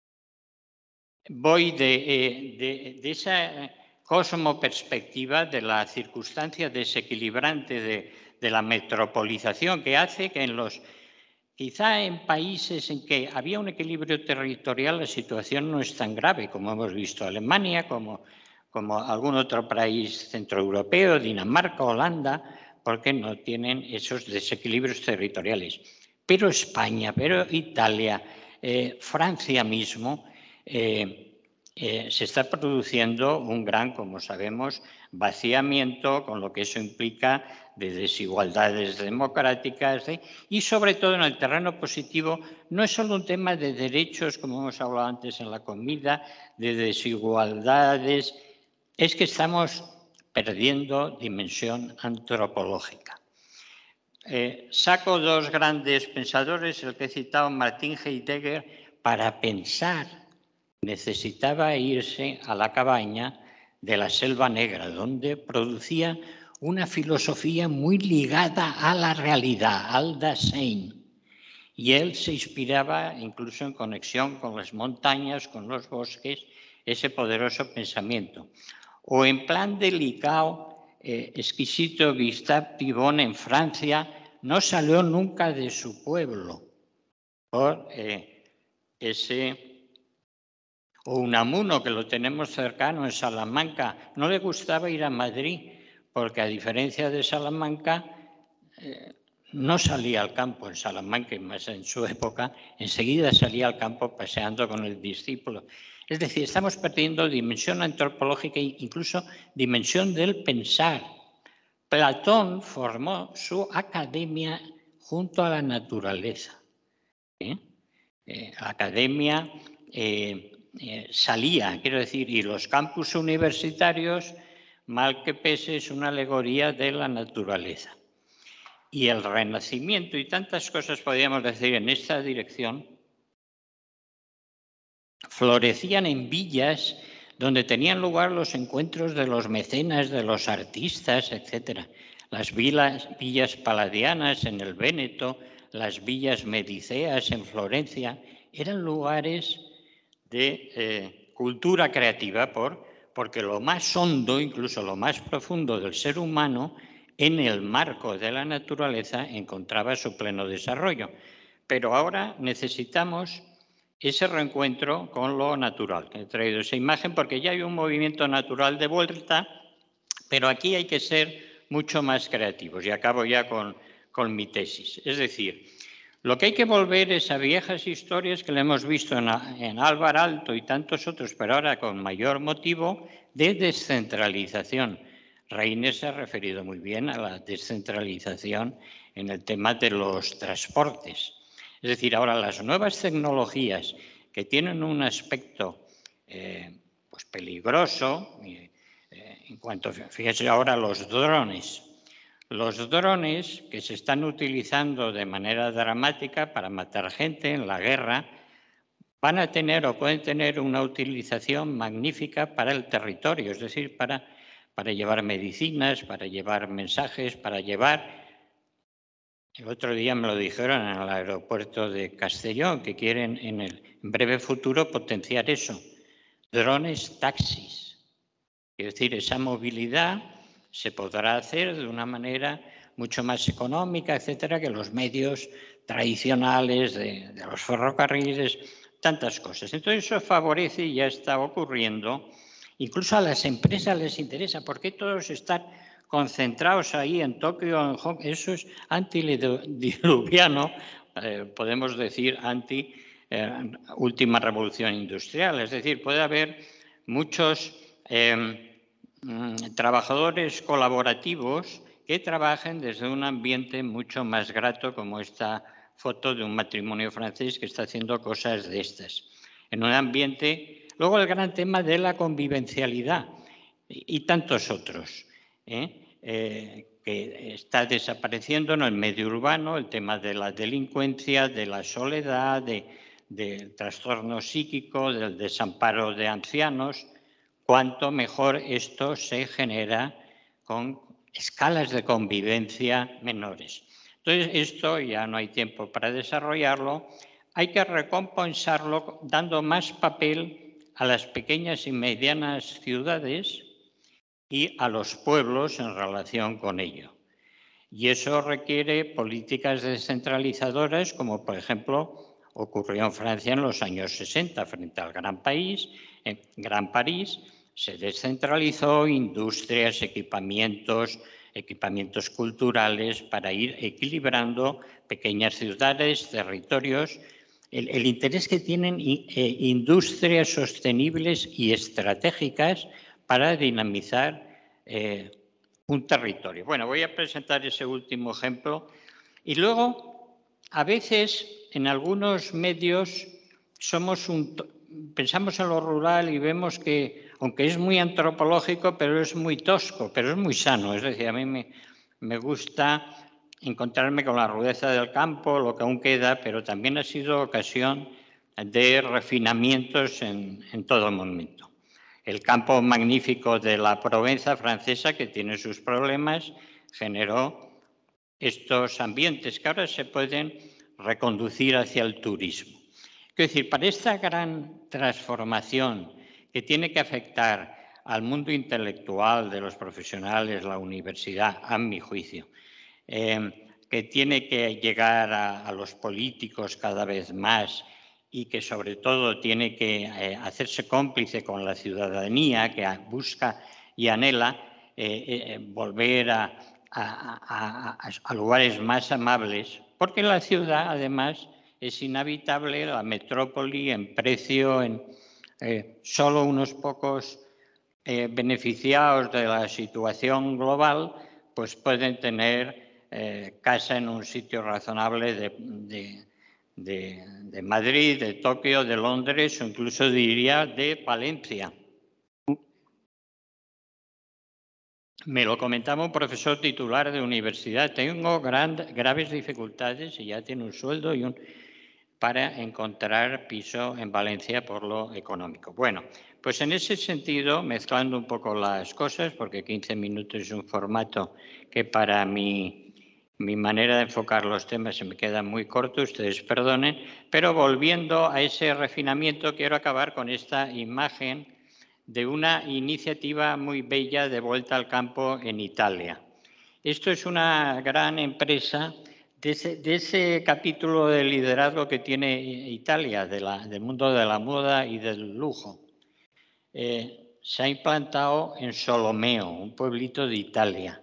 voy de, eh, de, de esa cosmoperspectiva de la circunstancia desequilibrante de, de la metropolización que hace que en los, quizá en países en que había un equilibrio territorial la situación no es tan grave, como hemos visto Alemania, como, como algún otro país centroeuropeo, Dinamarca, Holanda, porque no tienen esos desequilibrios territoriales. Pero España, pero Italia, eh, Francia mismo, eh, eh, se está produciendo un gran, como sabemos, vaciamiento, con lo que eso implica de desigualdades democráticas ¿eh? y sobre todo en el terreno positivo no es solo un tema de derechos, como hemos hablado antes en la comida, de desigualdades, es que estamos perdiendo dimensión antropológica. Eh, saco dos grandes pensadores, el que he citado, Martin Heidegger, para pensar necesitaba irse a la cabaña de la Selva Negra, donde producía una filosofía muy ligada a la realidad, al Dasein. Y él se inspiraba incluso en conexión con las montañas, con los bosques, ese poderoso pensamiento. O en plan delicado, eh, exquisito Gustave Thibon en Francia no salió nunca de su pueblo por eh, ese... O Unamuno, que lo tenemos cercano en Salamanca, no le gustaba ir a Madrid porque a diferencia de Salamanca eh, no salía al campo en Salamanca y más en su época, enseguida salía al campo paseando con el discípulo. Es decir, estamos perdiendo dimensión antropológica e incluso dimensión del pensar. Platón formó su academia junto a la naturaleza. ¿eh? Eh, la academia eh, eh, salía, quiero decir, y los campus universitarios, mal que pese, es una alegoría de la naturaleza. Y el Renacimiento y tantas cosas podríamos decir en esta dirección, florecían en villas donde tenían lugar los encuentros de los mecenas, de los artistas, etcétera. Las villas, villas paladianas en el Véneto, las villas mediceas en Florencia, eran lugares de eh, cultura creativa por, porque lo más hondo, incluso lo más profundo del ser humano, en el marco de la naturaleza encontraba su pleno desarrollo. pero ahora necesitamos ese reencuentro con lo natural. He traído esa imagen porque ya hay un movimiento natural de vuelta, pero aquí hay que ser mucho más creativos. Y acabo ya con, con mi tesis. Es decir, lo que hay que volver es a viejas historias que le hemos visto en, en Álvar Alto y tantos otros, pero ahora con mayor motivo, de descentralización. Reines se ha referido muy bien a la descentralización en el tema de los transportes. Es decir, ahora las nuevas tecnologías que tienen un aspecto eh, pues peligroso, eh, en cuanto, fíjese ahora los drones, los drones que se están utilizando de manera dramática para matar gente en la guerra, van a tener o pueden tener una utilización magnífica para el territorio, es decir, para, para llevar medicinas, para llevar mensajes, para llevar... El otro día me lo dijeron en el aeropuerto de Castellón, que quieren en el en breve futuro potenciar eso. Drones taxis. Es decir, esa movilidad se podrá hacer de una manera mucho más económica, etcétera, que los medios tradicionales de, de los ferrocarriles, tantas cosas. Entonces eso favorece y ya está ocurriendo. Incluso a las empresas les interesa. ¿Por qué todos están concentrados ahí en Tokio, en Hong Kong? Eso es antidiluviano, eh, podemos decir anti eh, última revolución industrial. Es decir, puede haber muchos eh, trabajadores colaborativos que trabajen desde un ambiente mucho más grato, como esta foto de un matrimonio francés que está haciendo cosas de estas. En un ambiente... Luego el gran tema de la convivencialidad y, y tantos otros, ¿eh? Eh, que está desapareciendo en el medio urbano, el tema de la delincuencia, de la soledad, de, del trastorno psíquico, del desamparo de ancianos. Cuanto mejor esto se genera con escalas de convivencia menores. Entonces, esto ya no hay tiempo para desarrollarlo. Hay que recompensarlo dando más papel a las pequeñas y medianas ciudades y a los pueblos en relación con ello. Y eso requiere políticas descentralizadoras, como por ejemplo ocurrió en Francia en los años sesenta, frente al Gran País, en Gran París, se descentralizó industrias, equipamientos, equipamientos culturales para ir equilibrando pequeñas ciudades, territorios. El, el interés que tienen eh, industrias sostenibles y estratégicas para dinamizar eh, un territorio. Bueno, voy a presentar ese último ejemplo. Y luego, a veces, en algunos medios, somos un, pensamos en lo rural y vemos que, aunque es muy antropológico, pero es muy tosco, pero es muy sano. Es decir, a mí me, me gusta encontrarme con la rudeza del campo, lo que aún queda, pero también ha sido ocasión de refinamientos en, en todo momento. El campo magnífico de la Provenza francesa, que tiene sus problemas, generó estos ambientes que ahora se pueden reconducir hacia el turismo. Es decir, para esta gran transformación que tiene que afectar al mundo intelectual de los profesionales, la universidad, a mi juicio, eh, que tiene que llegar a, a los políticos cada vez más y que sobre todo tiene que eh, hacerse cómplice con la ciudadanía que busca y anhela eh, eh, volver a, a, a, a lugares más amables, porque la ciudad además es inhabitable, la metrópoli en precio, en eh, solo unos pocos eh, beneficiados de la situación global, pues pueden tener eh, casa en un sitio razonable de, de, de, de Madrid, de Tokio, de Londres o incluso diría de Valencia. Me lo comentaba un profesor titular de universidad. Tengo gran, graves dificultades y ya tiene un sueldo y un, para encontrar piso en Valencia por lo económico. Bueno, pues en ese sentido, mezclando un poco las cosas, porque quince minutos es un formato que para mi, mi manera de enfocar los temas se me queda muy corto, ustedes perdonen, pero volviendo a ese refinamiento, quiero acabar con esta imagen de una iniciativa muy bella de vuelta al campo en Italia. Esto es una gran empresa de, ese, de ese capítulo de liderazgo que tiene Italia, de la, del mundo de la moda y del lujo. Eh, se ha implantado en Solomeo, un pueblito de Italia.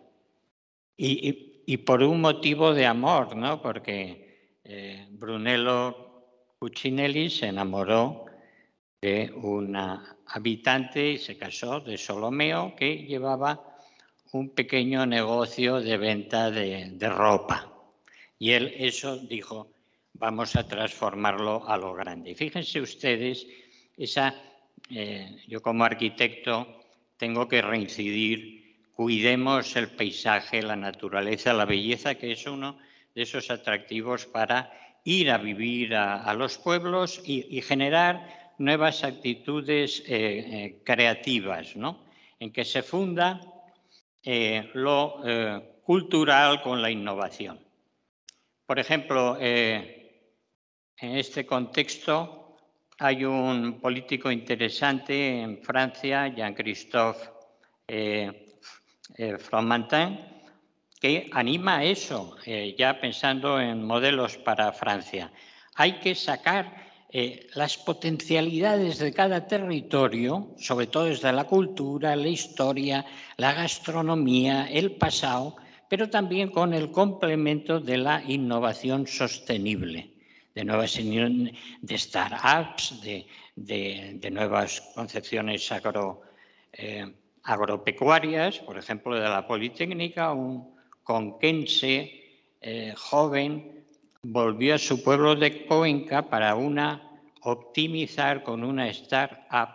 Y, y, y por un motivo de amor, ¿no? Porque eh, Brunello Cucinelli se enamoró de una habitante y se casó de Solomeo, que llevaba un pequeño negocio de venta de, de ropa. Y él eso dijo, vamos a transformarlo a lo grande. Y fíjense ustedes, esa, eh, yo como arquitecto tengo que reincidir, cuidemos el paisaje, la naturaleza, la belleza, que es uno de esos atractivos para ir a vivir a, a los pueblos y, y generar nuevas actitudes eh, eh, creativas, ¿no? En que se funda eh, lo eh, cultural con la innovación. Por ejemplo, eh, en este contexto hay un político interesante en Francia, Jean-Christophe eh, eh, Fromentin, que anima a eso, eh, ya pensando en modelos para Francia. Hay que sacar eh, las potencialidades de cada territorio, sobre todo desde la cultura, la historia, la gastronomía, el pasado, pero también con el complemento de la innovación sostenible, de nuevas de startups, de, de, de nuevas concepciones agro, eh, agropecuarias, por ejemplo, de la Politécnica, un conquense eh, joven volvió a su pueblo de Cuenca para una, optimizar con una startup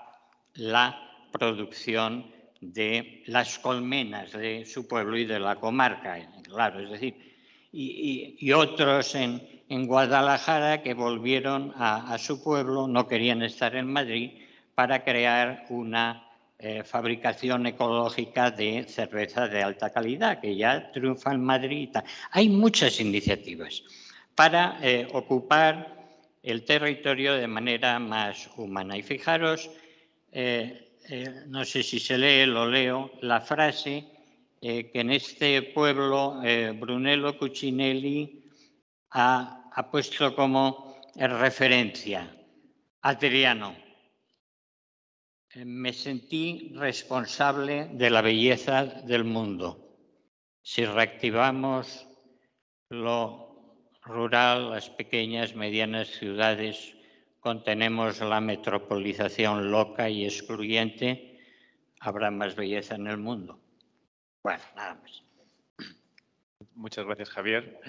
la producción de las colmenas de su pueblo y de la comarca, claro, es decir, y, y, y otros en, en Guadalajara que volvieron a, a su pueblo, no querían estar en Madrid, para crear una eh, fabricación ecológica de cerveza de alta calidad, que ya triunfa en Madrid y tal. Hay muchas iniciativas para eh, ocupar el territorio de manera más humana. Y fijaros, eh, eh, no sé si se lee, lo leo, la frase eh, que en este pueblo eh, Brunello Cucinelli ha, ha puesto como referencia. Adriano, me sentí responsable de la belleza del mundo. Si reactivamos lo rural, las pequeñas, medianas ciudades, contenemos la metropolización loca y excluyente, habrá más belleza en el mundo. Bueno, nada más. Muchas gracias, Javier.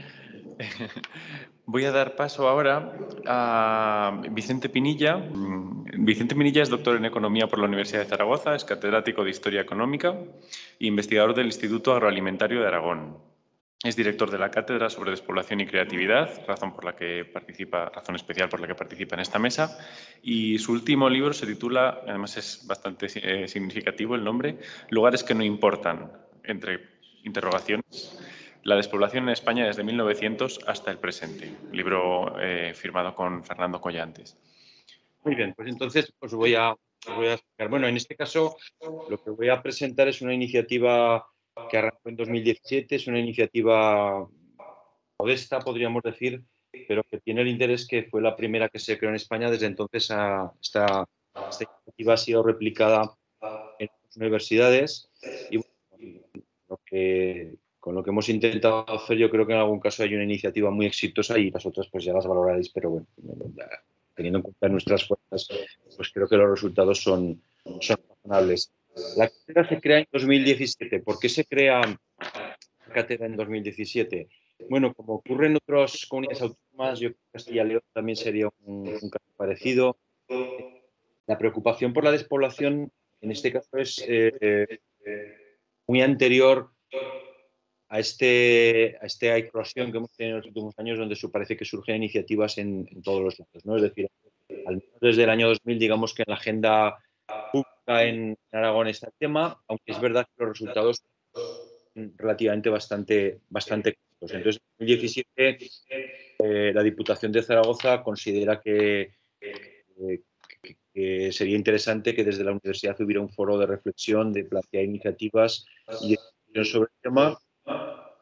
Voy a dar paso ahora a Vicente Pinilla. Vicente Pinilla es doctor en Economía por la Universidad de Zaragoza, es catedrático de Historia Económica e investigador del Instituto Agroalimentario de Aragón. Es director de la Cátedra sobre Despoblación y Creatividad, razón, por la que participa, razón especial por la que participa en esta mesa. Y su último libro se titula, además es bastante eh, significativo el nombre, Lugares que no importan, entre interrogaciones. La despoblación en España desde mil novecientos hasta el presente. Libro eh, firmado con Fernando Collantes. Muy bien, pues entonces os voy a, os voy a explicar. Bueno, en este caso lo que voy a presentar es una iniciativa que arrancó en dos mil diecisiete, es una iniciativa modesta, podríamos decir, pero que tiene el interés que fue la primera que se creó en España. Desde entonces a, esta, esta iniciativa ha sido replicada en las universidades y bueno, lo que, con lo que hemos intentado hacer, yo creo que en algún caso hay una iniciativa muy exitosa y las otras pues ya las valoraréis, pero bueno, teniendo en cuenta nuestras fuerzas, pues creo que los resultados son, son razonables. La cátedra se crea en dos mil diecisiete. ¿Por qué se crea la cátedra en dos mil diecisiete? Bueno, como ocurre en otras comunidades autónomas, yo creo que Castilla y León también sería un, un caso parecido. La preocupación por la despoblación, en este caso, es eh, muy anterior a, este, a esta eclosión que hemos tenido en los últimos años, donde parece que surgen iniciativas en, en todos los lados, ¿no? Es decir, al menos desde el año dos mil, digamos que en la agenda pública en Aragón está el tema, aunque es verdad que los resultados son relativamente bastante, bastante cortos. Entonces, en dos mil diecisiete, eh, la Diputación de Zaragoza considera que, que, que sería interesante que desde la universidad hubiera un foro de reflexión, de plantear iniciativas y de discusión sobre el tema.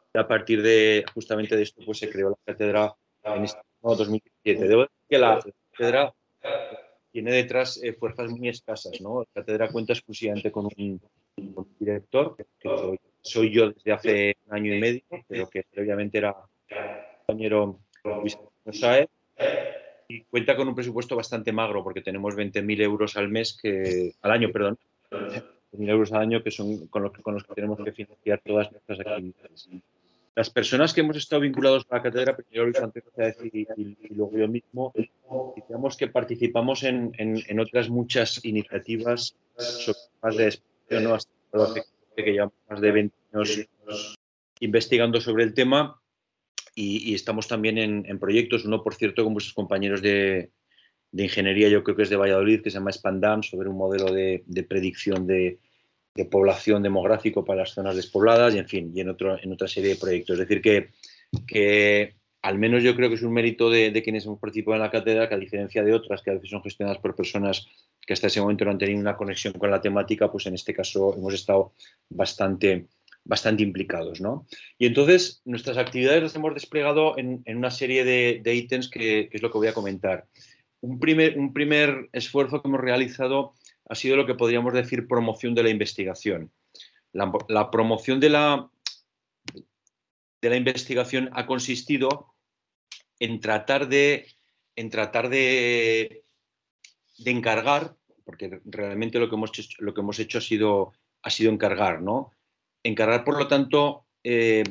a partir de justamente de esto pues se creó la cátedra en este año dos mil diecisiete. Debo decir que la, la cátedra tiene detrás eh, fuerzas muy escasas, ¿no? La cátedra cuenta exclusivamente con un, con un director, que, que soy, soy yo desde hace un año y medio, pero que previamente era el compañero Luis Saez, y cuenta con un presupuesto bastante magro, porque tenemos veinte mil euros al mes, que, al año, perdón, veinte mil euros al año, que son con los, con los que tenemos que financiar todas nuestras actividades. Las personas que hemos estado vinculados a la cátedra, primero Luis Antonio Saez y, y, y luego yo mismo, digamos que participamos en, en, en otras muchas iniciativas sobre más de expresión, ¿no? Hasta que llevamos más de veinte años investigando sobre el tema y, y estamos también en, en proyectos, uno por cierto con vuestros compañeros de, de ingeniería, yo creo que es de Valladolid, que se llama Spandam, sobre un modelo de, de predicción de, de población demográfico para las zonas despobladas y en fin, y en, otro, en otra serie de proyectos. Es decir, que, que al menos yo creo que es un mérito de, de quienes hemos participado en la cátedra, que a diferencia de otras que a veces son gestionadas por personas que hasta ese momento no han tenido una conexión con la temática, pues en este caso hemos estado bastante, bastante implicados, ¿no? Y entonces nuestras actividades las hemos desplegado en, en una serie de, de ítems que, que es lo que voy a comentar. Un primer, un primer esfuerzo que hemos realizado ha sido lo que podríamos decir promoción de la investigación. La, la promoción de la, de la investigación ha consistido en tratar de, en tratar de, de encargar, porque realmente lo que hemos hecho, lo que hemos hecho ha, sido, ha sido encargar, ¿no? Encargar, por lo tanto, eh,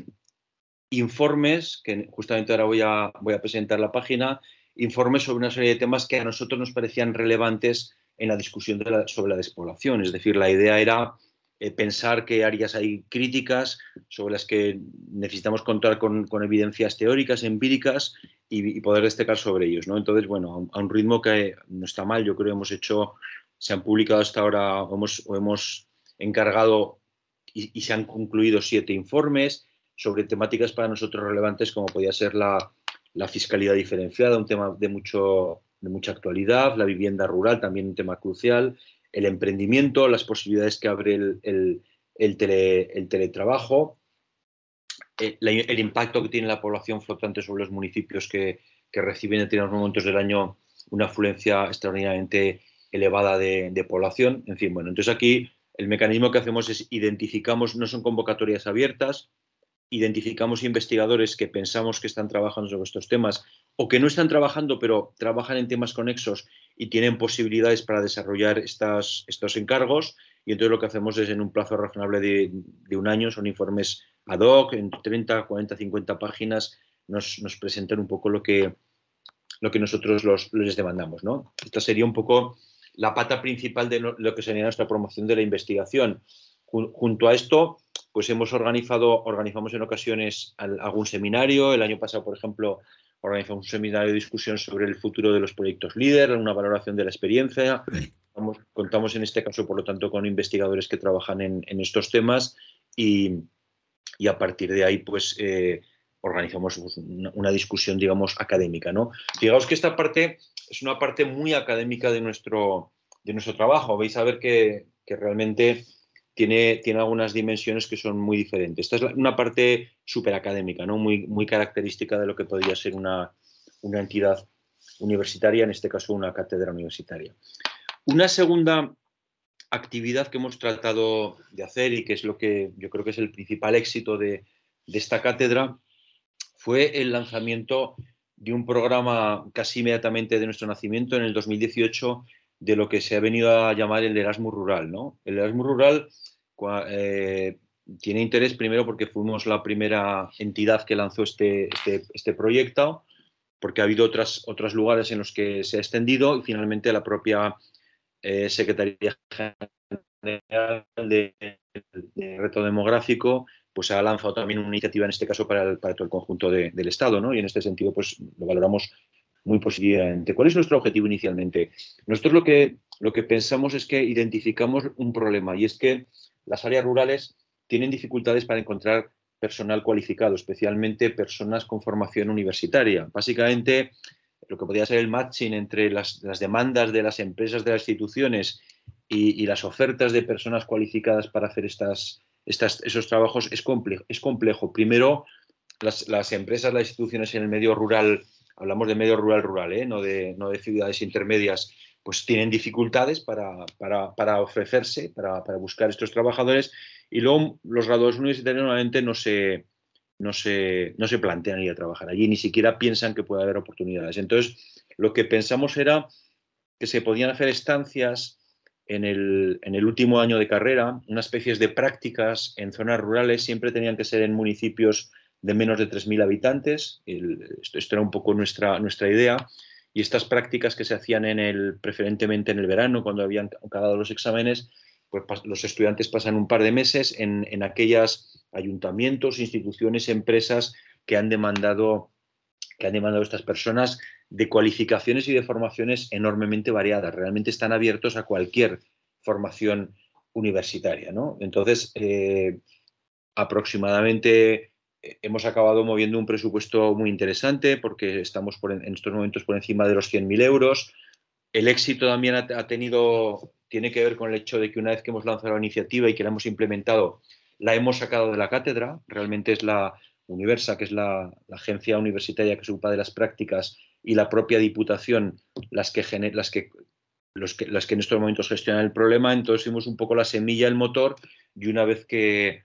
informes, que justamente ahora voy a, voy a presentar la página, informes sobre una serie de temas que a nosotros nos parecían relevantes en la discusión de la, sobre la despoblación. Es decir, la idea era eh, pensar qué áreas hay críticas sobre las que necesitamos contar con, con evidencias teóricas, empíricas y, y poder destacar sobre ellos, ¿no? Entonces, bueno, a un, a un ritmo que no está mal, yo creo que hemos hecho, se han publicado hasta ahora, o hemos, o hemos encargado y, y se han concluido siete informes sobre temáticas para nosotros relevantes como podía ser la, la fiscalidad diferenciada, un tema de, mucho, de mucha actualidad, la vivienda rural, también un tema crucial, el emprendimiento, las posibilidades que abre el, el, el, tele, el teletrabajo, el, el impacto que tiene la población flotante sobre los municipios que, que reciben en determinados momentos del año una afluencia extraordinariamente elevada de, de población. En fin, bueno, entonces aquí el mecanismo que hacemos es identificamos, no son convocatorias abiertas, identificamos investigadores que pensamos que están trabajando sobre estos temas o que no están trabajando, pero trabajan en temas conexos y tienen posibilidades para desarrollar estas, estos encargos. Y entonces lo que hacemos es, en un plazo razonable de, de un año, son informes ad hoc, en treinta, cuarenta, cincuenta páginas, nos, nos presentan un poco lo que, lo que nosotros los, les demandamos, ¿no? Esta sería un poco la pata principal de lo que sería nuestra promoción de la investigación. Junto a esto, pues hemos organizado, organizamos en ocasiones algún seminario. El año pasado, por ejemplo, organizamos un seminario de discusión sobre el futuro de los proyectos líder, una valoración de la experiencia. Vamos, contamos en este caso, por lo tanto, con investigadores que trabajan en, en estos temas y, y a partir de ahí, pues, eh, organizamos una, una discusión, digamos, académica, ¿no? Fijaos que esta parte es una parte muy académica de nuestro, de nuestro trabajo. Vais a ver que, que realmente Tiene, tiene algunas dimensiones que son muy diferentes. Esta es una parte súper académica, ¿no? Muy, muy característica de lo que podría ser una, una entidad universitaria, en este caso una cátedra universitaria. Una segunda actividad que hemos tratado de hacer y que es lo que yo creo que es el principal éxito de, de esta cátedra fue el lanzamiento de un programa casi inmediatamente de nuestro nacimiento, en el dos mil dieciocho, de lo que se ha venido a llamar el Erasmus Rural, ¿no? El Erasmus Rural eh, tiene interés primero porque fuimos la primera entidad que lanzó este, este, este proyecto, porque ha habido otras, otros lugares en los que se ha extendido y finalmente la propia eh, Secretaría General de, de Reto Demográfico pues ha lanzado también una iniciativa, en este caso, para, el, para todo el conjunto de, del Estado, ¿no? Y en este sentido, pues lo valoramos muy positivamente. ¿Cuál es nuestro objetivo inicialmente? Nosotros lo que, lo que pensamos es que identificamos un problema, y es que las áreas rurales tienen dificultades para encontrar personal cualificado, especialmente personas con formación universitaria. Básicamente, lo que podría ser el matching entre las, las demandas de las empresas, de las instituciones y, y las ofertas de personas cualificadas para hacer estas estas, esos trabajos es complejo. Es complejo. Primero, las, las empresas, las instituciones en el medio rural, hablamos de medio rural-rural, ¿eh? no, de, no de ciudades intermedias, pues tienen dificultades para, para, para ofrecerse, para, para buscar estos trabajadores, y luego los graduados universitarios normalmente no se, no, se, no se plantean ir a trabajar allí, ni siquiera piensan que puede haber oportunidades. Entonces, lo que pensamos era que se podían hacer estancias en el, en el último año de carrera, unas especies de prácticas en zonas rurales, siempre tenían que ser en municipios de menos de tres mil habitantes, el, esto, esto era un poco nuestra, nuestra idea, y estas prácticas que se hacían en el, preferentemente en el verano, cuando habían acabado los exámenes, pues los estudiantes pasan un par de meses en, en aquellos ayuntamientos, instituciones, empresas que han demandado, que han demandado estas personas de cualificaciones y de formaciones enormemente variadas. Realmente están abiertos a cualquier formación universitaria, ¿no? Entonces, eh, aproximadamente hemos acabado moviendo un presupuesto muy interesante porque estamos por en, en estos momentos por encima de los cien mil euros. El éxito también ha, ha tenido, tiene que ver con el hecho de que una vez que hemos lanzado la iniciativa y que la hemos implementado, la hemos sacado de la cátedra. Realmente es la Universia, que es la, la agencia universitaria que se ocupa de las prácticas, y la propia Diputación las que, las que, los que, las que en estos momentos gestionan el problema. Entonces fuimos un poco la semilla, el motor, y una vez que,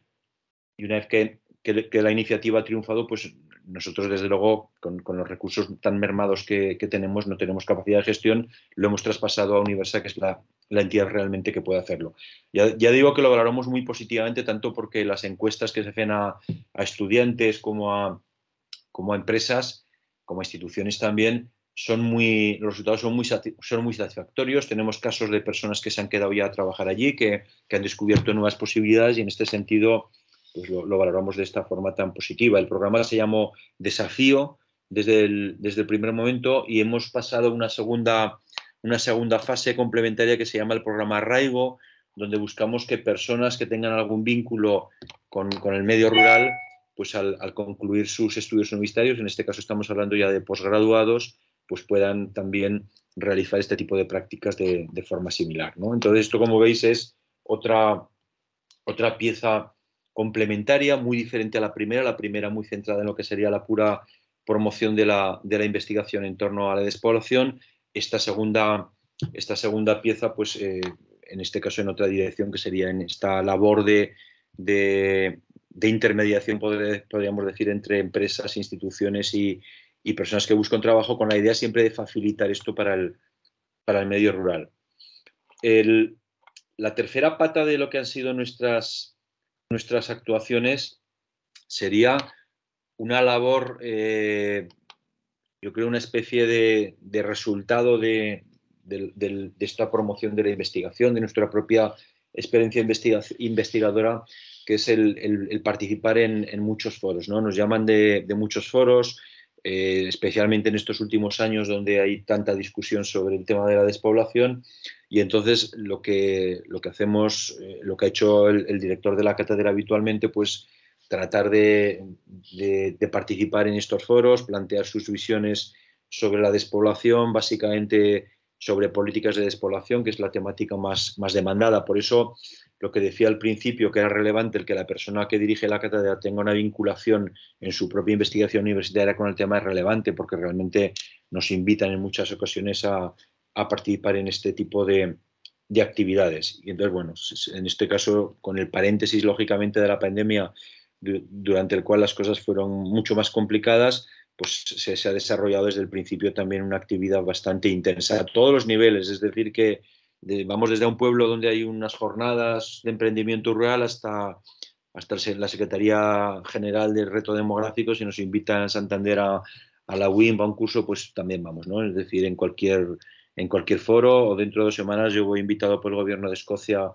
y una vez que, que, que la iniciativa ha triunfado, pues nosotros, desde luego, con, con los recursos tan mermados que, que tenemos, no tenemos capacidad de gestión, lo hemos traspasado a Universia, que es la, la entidad realmente que puede hacerlo. Ya, ya digo que lo valoramos muy positivamente, tanto porque las encuestas que se hacen a, a estudiantes como a, como a empresas, como a instituciones también, son muy, los resultados son muy, son muy satisfactorios. Tenemos casos de personas que se han quedado ya a trabajar allí, que, que han descubierto nuevas posibilidades, y en este sentido pues lo, lo valoramos de esta forma tan positiva. El programa se llamó Desafío desde el, desde el primer momento, y hemos pasado a una segunda, una segunda fase complementaria que se llama el programa Arraigo, donde buscamos que personas que tengan algún vínculo con, con el medio rural, pues al, al concluir sus estudios universitarios, en este caso estamos hablando ya de posgraduados, pues puedan también realizar este tipo de prácticas de, de forma similar, ¿no? Entonces, esto, como veis, es otra, otra pieza complementaria, muy diferente a la primera, la primera muy centrada en lo que sería la pura promoción de la, de la investigación en torno a la despoblación. Esta segunda, esta segunda pieza, pues eh, en este caso en otra dirección, que sería en esta labor de, de, de intermediación, podríamos decir, entre empresas, instituciones y, y personas que buscan trabajo, con la idea siempre de facilitar esto para el, para el medio rural. El, la tercera pata de lo que han sido nuestras, nuestras actuaciones sería una labor, eh, yo creo, una especie de, de resultado de, de, de, de esta promoción de la investigación, de nuestra propia experiencia investiga, investigadora, que es el, el, el participar en, en muchos foros, ¿no? Nos llaman de, de muchos foros, eh, especialmente en estos últimos años, donde hay tanta discusión sobre el tema de la despoblación. Y entonces lo que, lo que hacemos, eh, lo que ha hecho el, el director de la cátedra habitualmente, pues tratar de, de, de participar en estos foros, plantear sus visiones sobre la despoblación, básicamente sobre políticas de despoblación, que es la temática más, más demandada. Por eso, lo que decía al principio, que era relevante el que la persona que dirige la cátedra tenga una vinculación en su propia investigación universitaria con el tema, es relevante, porque realmente nos invitan en muchas ocasiones a, a participar en este tipo de, de actividades. Y entonces, bueno, en este caso, con el paréntesis, lógicamente, de la pandemia, durante el cual las cosas fueron mucho más complicadas, pues se, se ha desarrollado desde el principio también una actividad bastante intensa a todos los niveles. Es decir, que de, vamos desde un pueblo donde hay unas jornadas de emprendimiento rural hasta, hasta la Secretaría General del Reto Demográfico. Si nos invitan a Santander a, a la U I M a un curso, pues también vamos, ¿no? Es decir, en cualquier, en cualquier foro, o dentro de dos semanas yo voy invitado por el Gobierno de Escocia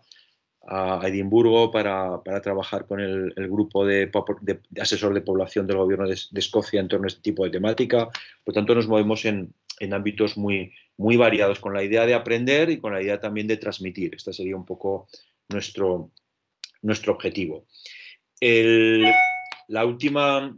a Edimburgo para, para trabajar con el, el grupo de, de, de asesor de población del Gobierno de, de Escocia en torno a este tipo de temática. Por tanto, nos movemos en, en ámbitos muy, muy variados, con la idea de aprender y con la idea también de transmitir. Este sería un poco nuestro, nuestro objetivo. El, la última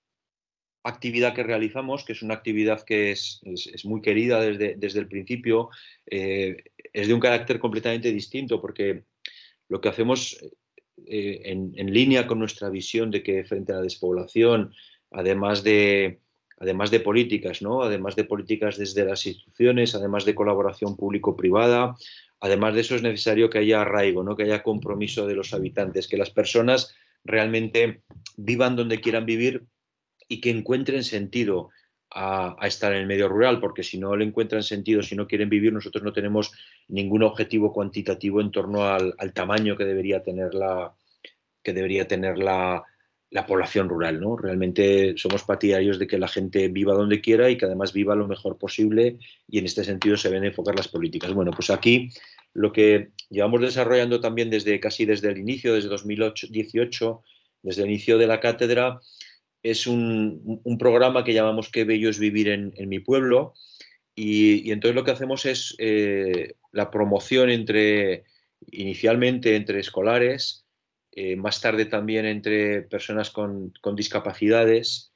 actividad que realizamos, que es una actividad que es, es, es muy querida desde, desde el principio, eh, es de un carácter completamente distinto, porque lo que hacemos eh, en, en línea con nuestra visión de que frente a la despoblación, además de, además de políticas, ¿no? Además de políticas desde las instituciones, además de colaboración público-privada, además de eso es necesario que haya arraigo, ¿no? Que haya compromiso de los habitantes, que las personas realmente vivan donde quieran vivir y que encuentren sentido a, a, estar en el medio rural, porque si no le encuentran sentido, si no quieren vivir, nosotros no tenemos ningún objetivo cuantitativo en torno al, al tamaño que debería tener la, que debería tener la, la población rural, ¿no? Realmente somos partidarios de que la gente viva donde quiera y que además viva lo mejor posible, y en este sentido se deben enfocar las políticas. Bueno, pues aquí lo que llevamos desarrollando también desde casi desde el inicio, desde dos mil dieciocho, desde el inicio de la cátedra, es un, un programa que llamamos Qué bello es vivir en, en mi pueblo, y, y entonces lo que hacemos es eh, la promoción entre, inicialmente entre escolares, eh, más tarde también entre personas con, con discapacidades,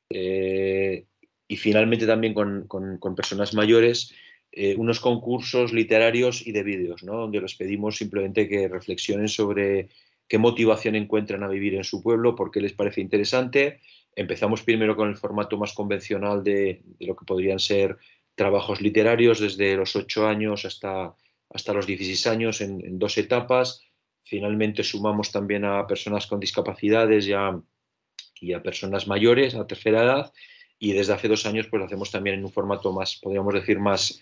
eh, y finalmente también con, con, con personas mayores, eh, unos concursos literarios y de vídeos, ¿no? Donde les pedimos simplemente que reflexionen sobre qué motivación encuentran a vivir en su pueblo, por qué les parece interesante. Empezamos primero con el formato más convencional de, de lo que podrían ser trabajos literarios desde los ocho años hasta, hasta los dieciséis años en, en dos etapas. Finalmente sumamos también a personas con discapacidades y a, y a personas mayores, a tercera edad, y desde hace dos años pues lo hacemos también en un formato más, podríamos decir, más,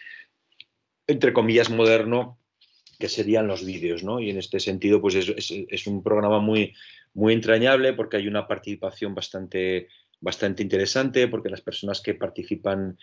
entre comillas, moderno, que serían los vídeos, ¿no? Y en este sentido pues es, es, es un programa muy, muy entrañable, porque hay una participación bastante, bastante interesante, porque las personas que participan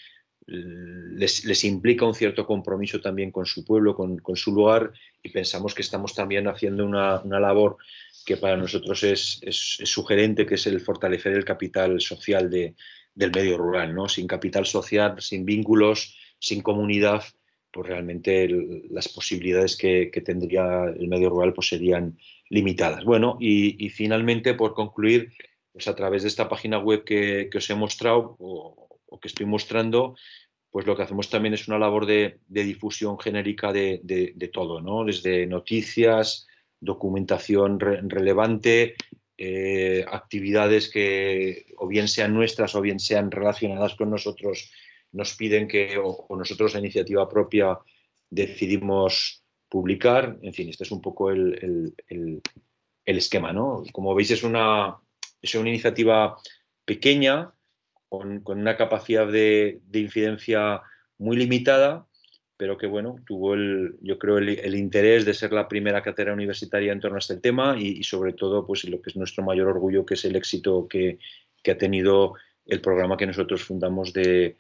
Les, les, implica un cierto compromiso también con su pueblo, con, con su lugar, y pensamos que estamos también haciendo una, una labor que para nosotros es, es, es sugerente, que es el fortalecer el capital social de, del medio rural, ¿no? Sin capital social, sin vínculos, sin comunidad, pues realmente el, las posibilidades que, que tendría el medio rural pues serían limitadas. Bueno, y, y finalmente, por concluir, pues a través de esta página web que, que os he mostrado, o, o que estoy mostrando, pues lo que hacemos también es una labor de, de difusión genérica de, de, de todo, ¿no? Desde noticias, documentación re, relevante, eh, actividades que o bien sean nuestras o bien sean relacionadas con nosotros, nos piden que, o, o nosotros a iniciativa propia decidimos publicar. En fin, este es un poco el, el, el, el esquema, ¿no? Como veis, es una, es una iniciativa pequeña, Con, con, una capacidad de, de, incidencia muy limitada, pero que, bueno, tuvo, el, yo creo, el, el interés de ser la primera cátedra universitaria en torno a este tema, y, y sobre todo, pues, lo que es nuestro mayor orgullo, que es el éxito que, que ha tenido el programa que nosotros fundamos de,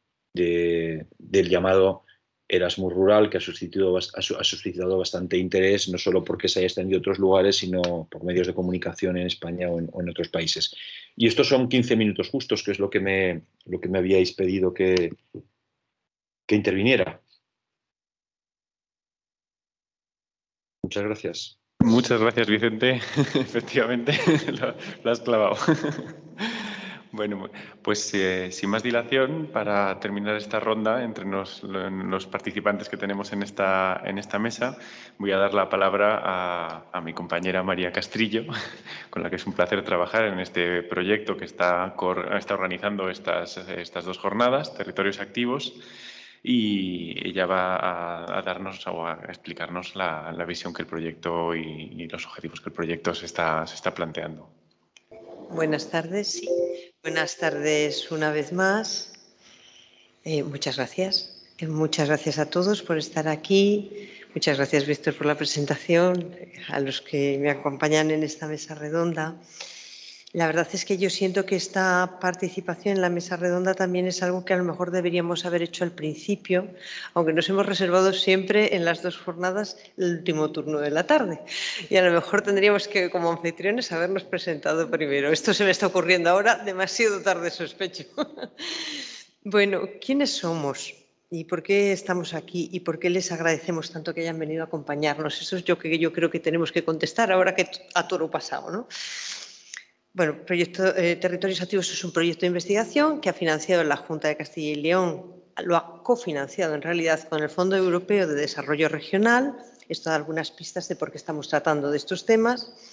de, del llamado Erasmus Rural, que ha suscitado, ha suscitado bastante interés, no solo porque se haya extendido a otros lugares, sino por medios de comunicación en España o en, o en otros países. Y estos son quince minutos justos, que es lo que me, lo que me habíais pedido que, que interviniera. Muchas gracias. Muchas gracias, Vicente. Efectivamente, lo, lo has clavado. Bueno, pues eh, sin más dilación, para terminar esta ronda entre nos, los participantes que tenemos en esta, en esta mesa, voy a dar la palabra a, a mi compañera María Castrillo, con la que es un placer trabajar en este proyecto que está, está organizando estas, estas dos jornadas, Territorios Activos, y ella va a, a darnos o a explicarnos la, la visión que el proyecto y, y los objetivos que el proyecto se está, se está planteando. Buenas tardes, sí. Buenas tardes una vez más. Eh, muchas gracias. Eh, muchas gracias a todos por estar aquí. Muchas gracias, Víctor, por la presentación, a los que me acompañan en esta mesa redonda. La verdad es que yo siento que esta participación en la mesa redonda también es algo que a lo mejor deberíamos haber hecho al principio, aunque nos hemos reservado siempre en las dos jornadas el último turno de la tarde. Y a lo mejor tendríamos que, como anfitriones, habernos presentado primero. Esto se me está ocurriendo ahora, demasiado tarde, sospecho. Bueno, ¿quiénes somos? ¿Y por qué estamos aquí? ¿Y por qué les agradecemos tanto que hayan venido a acompañarnos? Eso es yo que yo creo que tenemos que contestar ahora que a toro pasado, ¿no? Bueno, proyecto, eh, Territorios Activos es un proyecto de investigación que ha financiado la Junta de Castilla y León, lo ha cofinanciado en realidad con el Fondo Europeo de Desarrollo Regional. Esto da algunas pistas de por qué estamos tratando de estos temas.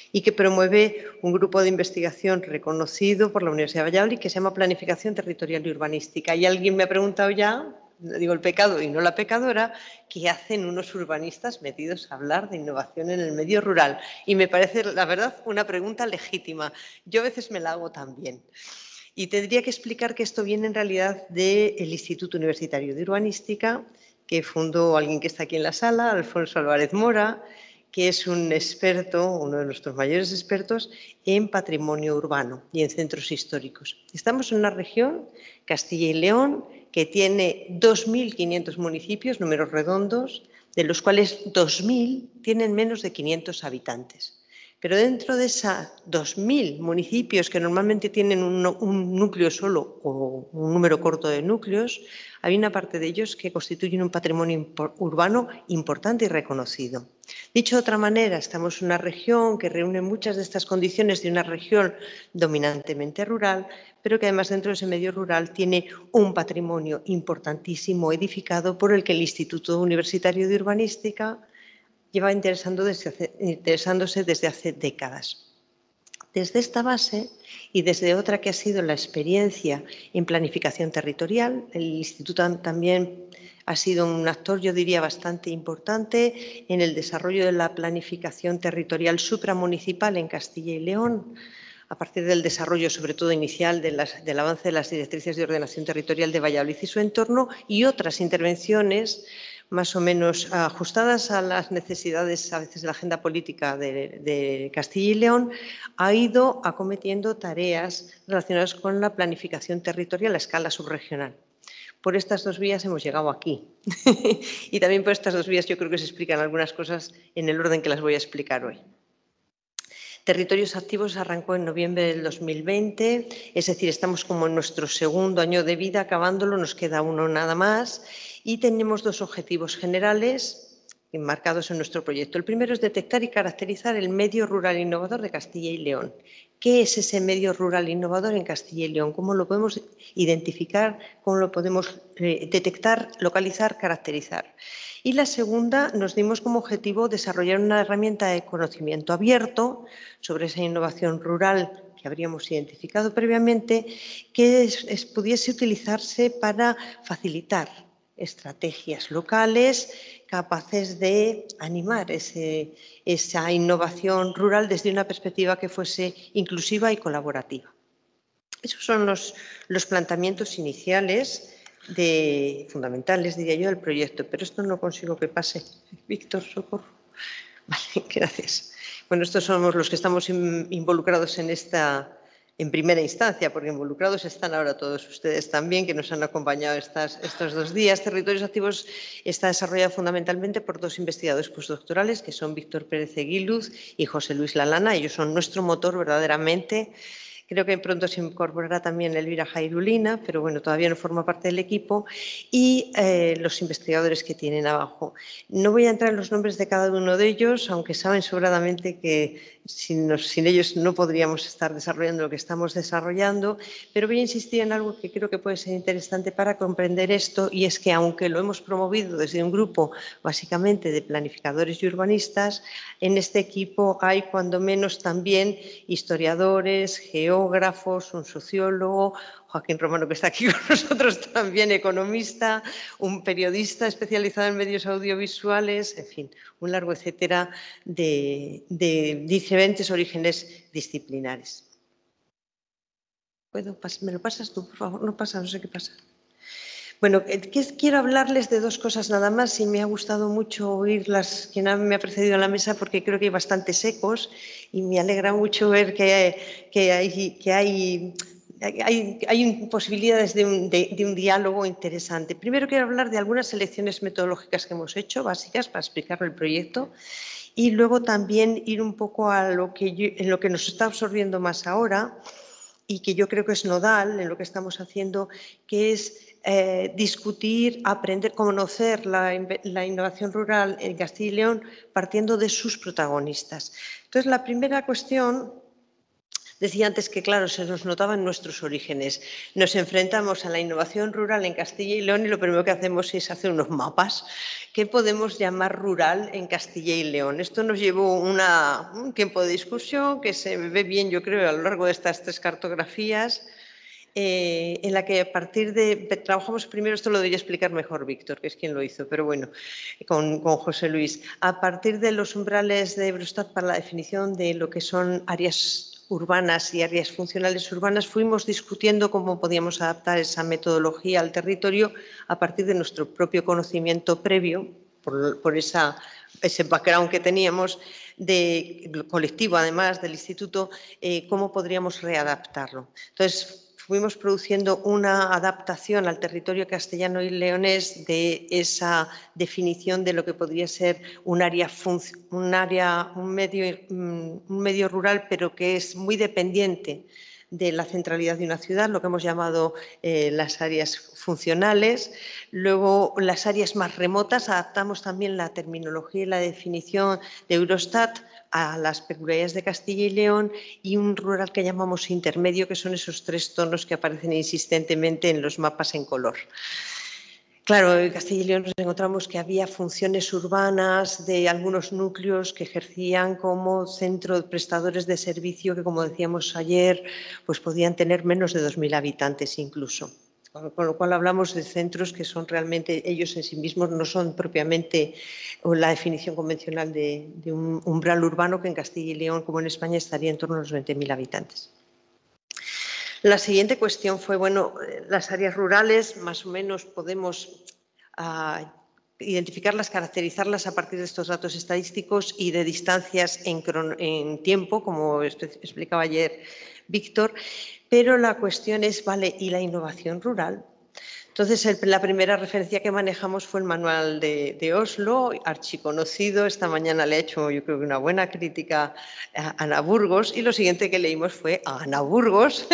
y que promueve un grupo de investigación reconocido por la Universidad de Valladolid que se llama Planificación Territorial y Urbanística. Y alguien me ha preguntado ya, digo el pecado y no la pecadora, ¿qué hacen unos urbanistas metidos a hablar de innovación en el medio rural? Y me parece, la verdad, una pregunta legítima. Yo a veces me la hago también. Y tendría que explicar que esto viene en realidad del Instituto Universitario de Urbanística, que fundó alguien que está aquí en la sala, Alfonso Álvarez Mora, que es un experto, uno de nuestros mayores expertos, en patrimonio urbano y en centros históricos. Estamos en una región, Castilla y León, que tiene dos mil quinientos municipios, números redondos, de los cuales dos mil tienen menos de quinientos habitantes. Pero dentro de esos dos mil municipios que normalmente tienen un, un núcleo solo o un número corto de núcleos, hay una parte de ellos que constituyen un patrimonio urbano importante y reconocido. Dicho de otra manera, estamos en una región que reúne muchas de estas condiciones de una región dominantemente rural, pero que además dentro de ese medio rural tiene un patrimonio importantísimo edificado por el que el Instituto Universitario de Urbanística lleva interesando desde hace, interesándose desde hace décadas. Desde esta base y desde otra que ha sido la experiencia en planificación territorial, el Instituto también ha sido un actor, yo diría, bastante importante en el desarrollo de la planificación territorial supramunicipal en Castilla y León, a partir del desarrollo, sobre todo inicial, de las, del avance de las directrices de ordenación territorial de Valladolid y su entorno, y otras intervenciones más o menos ajustadas a las necesidades a veces de la agenda política de, de Castilla y León, ha ido acometiendo tareas relacionadas con la planificación territorial a escala subregional. Por estas dos vías hemos llegado aquí. Y también por estas dos vías yo creo que se explican algunas cosas en el orden que las voy a explicar hoy. Territorios Activos arrancó en noviembre del dos mil veinte, es decir, estamos como en nuestro segundo año de vida, acabándolo, nos queda uno nada más, y tenemos dos objetivos generales enmarcados en nuestro proyecto. El primero es detectar y caracterizar el medio rural innovador de Castilla y León. ¿Qué es ese medio rural innovador en Castilla y León? ¿Cómo lo podemos identificar? ¿Cómo lo podemos eh, detectar, localizar, caracterizar? Y la segunda, nos dimos como objetivo desarrollar una herramienta de conocimiento abierto sobre esa innovación rural que habríamos identificado previamente, que es, es, pudiese utilizarse para facilitar estrategias locales capaces de animar ese, esa innovación rural desde una perspectiva que fuese inclusiva y colaborativa. Esos son los, los planteamientos iniciales de, fundamentales, diría yo, del proyecto. Pero esto no consigo que pase. Víctor, socorro. Vale, gracias. Bueno, estos somos los que estamos in, involucrados en esta, en primera instancia, porque involucrados están ahora todos ustedes también, que nos han acompañado estas, estos dos días. Territorios Activos está desarrollado fundamentalmente por dos investigadores postdoctorales, que son Víctor Pérez Eguiluz y José Luis Lalana. Ellos son nuestro motor verdaderamente. Creo que pronto se incorporará también Elvira Jairulina, pero bueno, todavía no forma parte del equipo, y eh, los investigadores que tienen abajo. No voy a entrar en los nombres de cada uno de ellos, aunque saben sobradamente que sin, nos, sin ellos no podríamos estar desarrollando lo que estamos desarrollando, pero voy a insistir en algo que creo que puede ser interesante para comprender esto, y es que aunque lo hemos promovido desde un grupo básicamente de planificadores y urbanistas, en este equipo hay cuando menos también historiadores, geólogos, geógrafos, un sociólogo, Joaquín Romano, que está aquí con nosotros también, economista, un periodista especializado en medios audiovisuales, en fin, un largo etcétera de, de diferentes orígenes disciplinares. ¿Puedo? ¿Me lo pasas tú, por favor? No pasa, no sé qué pasa. Bueno, quiero hablarles de dos cosas nada más y me ha gustado mucho oírlas, quien me ha precedido en la mesa, porque creo que hay bastantes ecos y me alegra mucho ver que, que, hay, que hay, hay, hay posibilidades de un, de, de un diálogo interesante. Primero quiero hablar de algunas selecciones metodológicas que hemos hecho, básicas, para explicar el proyecto, y luego también ir un poco a lo que yo, en lo que nos está absorbiendo más ahora y que yo creo que es nodal en lo que estamos haciendo, que es Eh, discutir, aprender, conocer la, la innovación rural en Castilla y León partiendo de sus protagonistas. Entonces, la primera cuestión Decía antes que, claro, se nos notaban nuestros orígenes. Nos enfrentamos a la innovación rural en Castilla y León y lo primero que hacemos es hacer unos mapas. ¿Qué podemos llamar rural en Castilla y León? Esto nos llevó una, un tiempo de discusión que se ve bien, yo creo, a lo largo de estas tres cartografías. Eh, en la que a partir de, trabajamos primero, esto lo debería explicar mejor Víctor, que es quien lo hizo, pero bueno, con, con José Luis, a partir de los umbrales de Eurostat para la definición de lo que son áreas urbanas y áreas funcionales urbanas, fuimos discutiendo cómo podíamos adaptar esa metodología al territorio a partir de nuestro propio conocimiento previo, por, por esa, ese background que teníamos, de colectivo además del instituto, eh, cómo podríamos readaptarlo. Entonces, fuimos produciendo una adaptación al territorio castellano y leonés de esa definición de lo que podría ser un área, un, área un, medio, un medio rural, pero que es muy dependiente de la centralidad de una ciudad, lo que hemos llamado eh, las áreas funcionales. Luego, las áreas más remotas, adaptamos también la terminología y la definición de Eurostat a las peculiaridades de Castilla y León, y un rural que llamamos intermedio, que son esos tres tonos que aparecen insistentemente en los mapas en color. Claro, en Castilla y León nos encontramos que había funciones urbanas de algunos núcleos que ejercían como centro de prestadores de servicio que, como decíamos ayer, pues podían tener menos de dos mil habitantes incluso. Con lo cual hablamos de centros que son realmente, ellos en sí mismos no son propiamente la definición convencional de, de un umbral urbano, que en Castilla y León, como en España, estaría en torno a los veinte mil habitantes. La siguiente cuestión fue, bueno, las áreas rurales, más o menos podemos uh, identificarlas, caracterizarlas a partir de estos datos estadísticos y de distancias en, en tiempo, como explicaba ayer Víctor, pero la cuestión es, vale, ¿y la innovación rural? Entonces, el, la primera referencia que manejamos fue el manual de, de Oslo, archiconocido. Esta mañana le he hecho, yo creo que una buena crítica a Ana Burgos, y lo siguiente que leímos fue a Ana Burgos,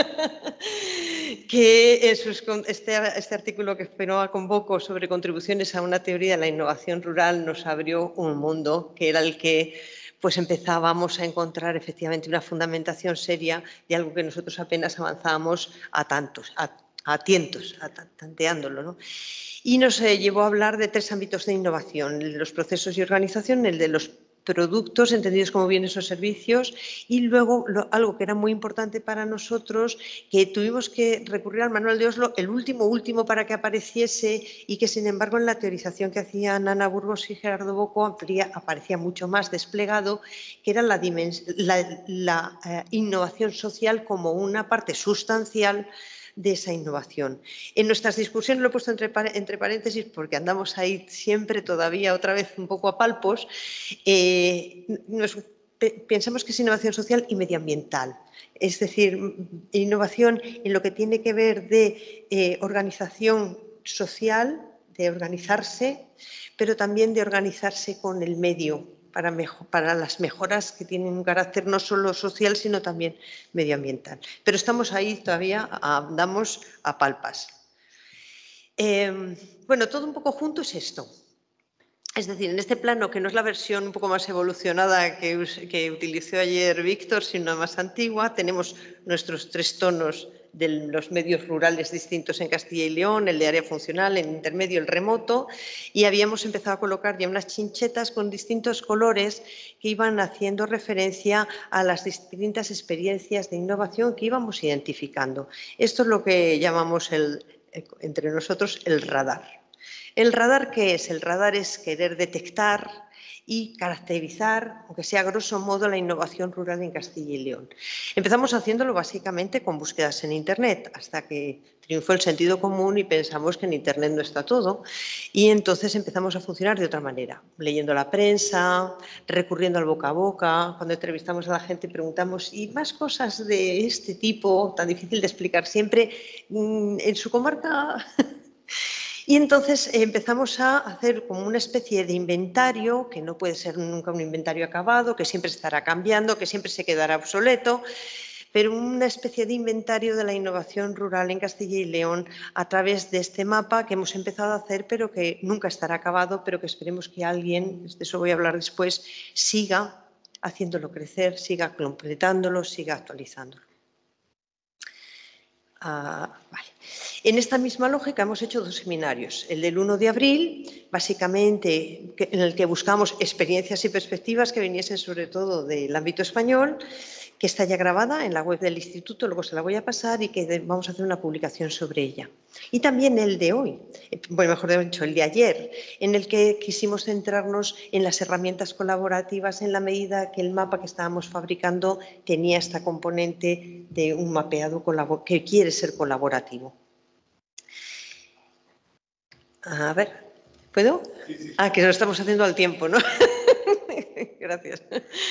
que sus, este, este artículo que Fenoa convocó sobre contribuciones a una teoría de la innovación rural nos abrió un mundo que era el que pues empezábamos a encontrar efectivamente una fundamentación seria de algo que nosotros apenas avanzábamos a tantos, a, a tientos, a, tanteándolo, ¿no? Y nos eh, llevó a hablar de tres ámbitos de innovación: el de los procesos y organización, el de los productos entendidos como bienes o servicios, y luego lo, algo que era muy importante para nosotros, que tuvimos que recurrir al manual de Oslo, el último último para que apareciese, y que sin embargo en la teorización que hacían Ana Burgos y Gerardo Bocco aparecía, aparecía mucho más desplegado, que era la, la, la eh, innovación social como una parte sustancial de esa innovación. En nuestras discusiones, lo he puesto entre, entre paréntesis porque andamos ahí siempre todavía otra vez un poco a palpos, eh, nos, pensamos que es innovación social y medioambiental. Es decir, innovación en lo que tiene que ver de eh, organización social, de organizarse, pero también de organizarse con el medio, Para, mejor, para las mejoras que tienen un carácter no solo social, sino también medioambiental. Pero estamos ahí todavía, andamos a palpas. Eh, bueno, todo un poco junto es esto. Es decir, en este plano, que no es la versión un poco más evolucionada que, que utilizó ayer Víctor, sino más antigua, tenemos nuestros tres tonos de los medios rurales distintos en Castilla y León, el de área funcional, el intermedio, el remoto, y habíamos empezado a colocar ya unas chinchetas con distintos colores que iban haciendo referencia a las distintas experiencias de innovación que íbamos identificando. Esto es lo que llamamos el, entre nosotros el radar. ¿El radar qué es? El radar es querer detectar y caracterizar, aunque sea a grosso modo, la innovación rural en Castilla y León. Empezamos haciéndolo básicamente con búsquedas en Internet, hasta que triunfó el sentido común y pensamos que en Internet no está todo, y entonces empezamos a funcionar de otra manera, leyendo la prensa, recurriendo al boca a boca. Cuando entrevistamos a la gente preguntamos, ¿y más cosas de este tipo, tan difícil de explicar siempre, en su comarca? Y entonces eh, empezamos a hacer como una especie de inventario, que no puede ser nunca un inventario acabado, que siempre estará cambiando, que siempre se quedará obsoleto, pero una especie de inventario de la innovación rural en Castilla y León a través de este mapa que hemos empezado a hacer, pero que nunca estará acabado, pero que esperemos que alguien, de eso voy a hablar después, siga haciéndolo crecer, siga completándolo, siga actualizándolo. Ah, vale. En esta misma lógica hemos hecho dos seminarios. El del uno de abril, básicamente en el que buscamos experiencias y perspectivas que viniesen sobre todo del ámbito español, que está ya grabada en la web del Instituto, luego se la voy a pasar y que vamos a hacer una publicación sobre ella. Y también el de hoy, bueno, mejor dicho, el de ayer, en el que quisimos centrarnos en las herramientas colaborativas en la medida que el mapa que estábamos fabricando tenía esta componente de un mapeado que quiere ser colaborativo. A ver, ¿puedo? Sí, sí. Ah, que lo estamos haciendo al tiempo, ¿no? Gracias.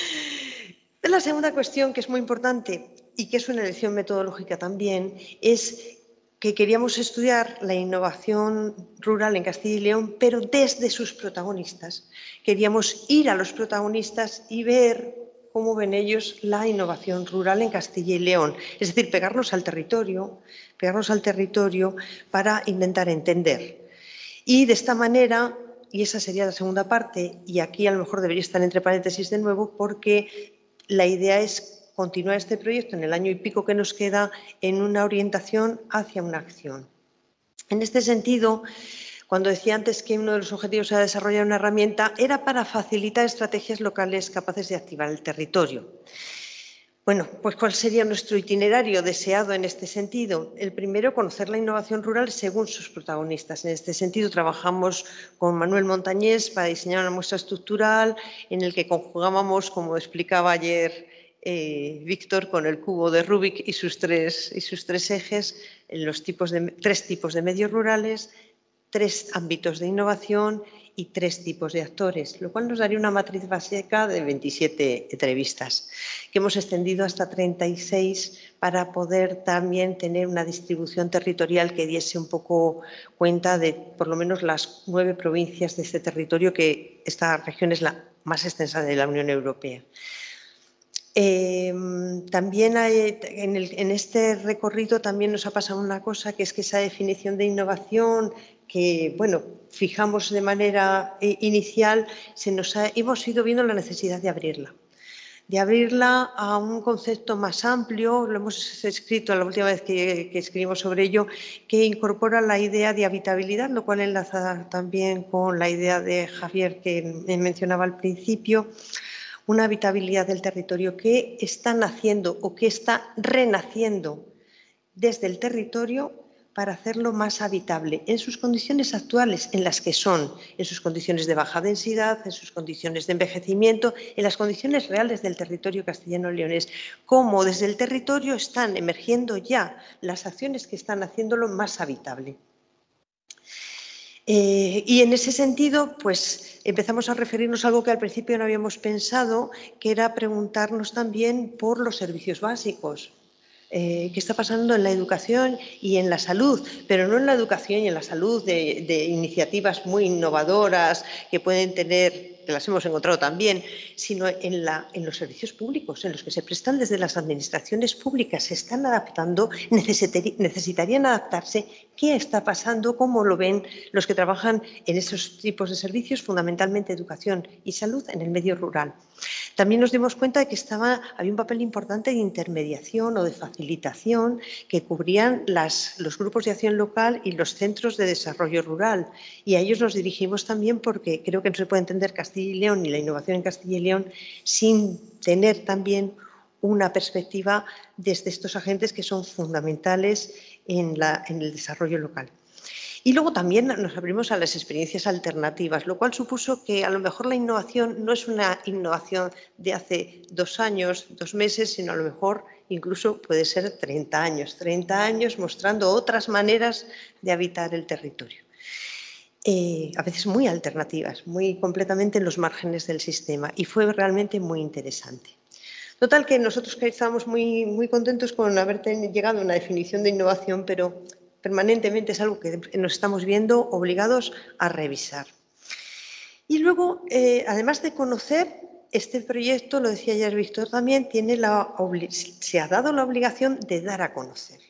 La segunda cuestión, que es muy importante y que es una elección metodológica también, es que queríamos estudiar la innovación rural en Castilla y León, pero desde sus protagonistas. Queríamos ir a los protagonistas y ver cómo ven ellos la innovación rural en Castilla y León. Es decir, pegarnos al territorio, pegarnos al territorio para intentar entender. Y de esta manera, y esa sería la segunda parte, y aquí a lo mejor debería estar entre paréntesis de nuevo, porque la idea es continuar este proyecto en el año y pico que nos queda en una orientación hacia una acción. En este sentido, cuando decía antes que uno de los objetivos era desarrollar una herramienta, era para facilitar estrategias locales capaces de activar el territorio. Bueno, pues ¿cuál sería nuestro itinerario deseado en este sentido? El primero, conocer la innovación rural según sus protagonistas. En este sentido, trabajamos con Manuel Montañés para diseñar una muestra estructural en el que conjugábamos, como explicaba ayer eh, Víctor, con el cubo de Rubik y sus tres, y sus tres ejes, en los tipos de, tres tipos de medios rurales, tres ámbitos de innovación y tres tipos de actores, lo cual nos daría una matriz básica de veintisiete entrevistas, que hemos extendido hasta treinta y seis para poder también tener una distribución territorial que diese un poco cuenta de por lo menos las nueve provincias de este territorio, que esta región es la más extensa de la Unión Europea. Eh, también hay, en, el, en este recorrido también nos ha pasado una cosa, que es que esa definición de innovación que, bueno, fijamos de manera eh, inicial, se nos ha, hemos ido viendo la necesidad de abrirla, de abrirla a un concepto más amplio. Lo hemos escrito la última vez que, que escribimos sobre ello, que incorpora la idea de habitabilidad, lo cual enlaza también con la idea de Javier que mencionaba al principio. Una habitabilidad del territorio que está naciendo o que está renaciendo desde el territorio para hacerlo más habitable en sus condiciones actuales, en las que son, en sus condiciones de baja densidad, en sus condiciones de envejecimiento, en las condiciones reales del territorio castellano-leonés, cómo desde el territorio están emergiendo ya las acciones que están haciéndolo más habitable. Eh, y en ese sentido, pues empezamos a referirnos a algo que al principio no habíamos pensado, que era preguntarnos también por los servicios básicos. Eh, ¿Qué está pasando en la educación y en la salud? Pero no en la educación y en la salud de, de iniciativas muy innovadoras que pueden tener, que las hemos encontrado también, sino en, la, en los servicios públicos, en los que se prestan desde las administraciones públicas, se están adaptando, necesitarían adaptarse. ¿Qué está pasando? ¿Cómo lo ven los que trabajan en esos tipos de servicios, fundamentalmente educación y salud en el medio rural? También nos dimos cuenta de que estaba, había un papel importante de intermediación o de facilitación que cubrían las, los grupos de acción local y los centros de desarrollo rural. Y a ellos nos dirigimos también porque creo que no se puede entender Castilla y León ni la innovación en Castilla y León sin tener también una perspectiva desde estos agentes que son fundamentales en, la, en el desarrollo local. Y luego también nos abrimos a las experiencias alternativas, lo cual supuso que a lo mejor la innovación no es una innovación de hace dos años, dos meses, sino a lo mejor incluso puede ser treinta años, treinta años mostrando otras maneras de habitar el territorio. Eh, a veces muy alternativas, muy completamente en los márgenes del sistema, y fue realmente muy interesante. Total, que nosotros que estábamos muy, muy contentos con haber llegado a una definición de innovación, pero permanentemente es algo que nos estamos viendo obligados a revisar. Y luego, eh, además de conocer, este proyecto, lo decía ayer Víctor también, tiene la, se ha dado la obligación de dar a conocer.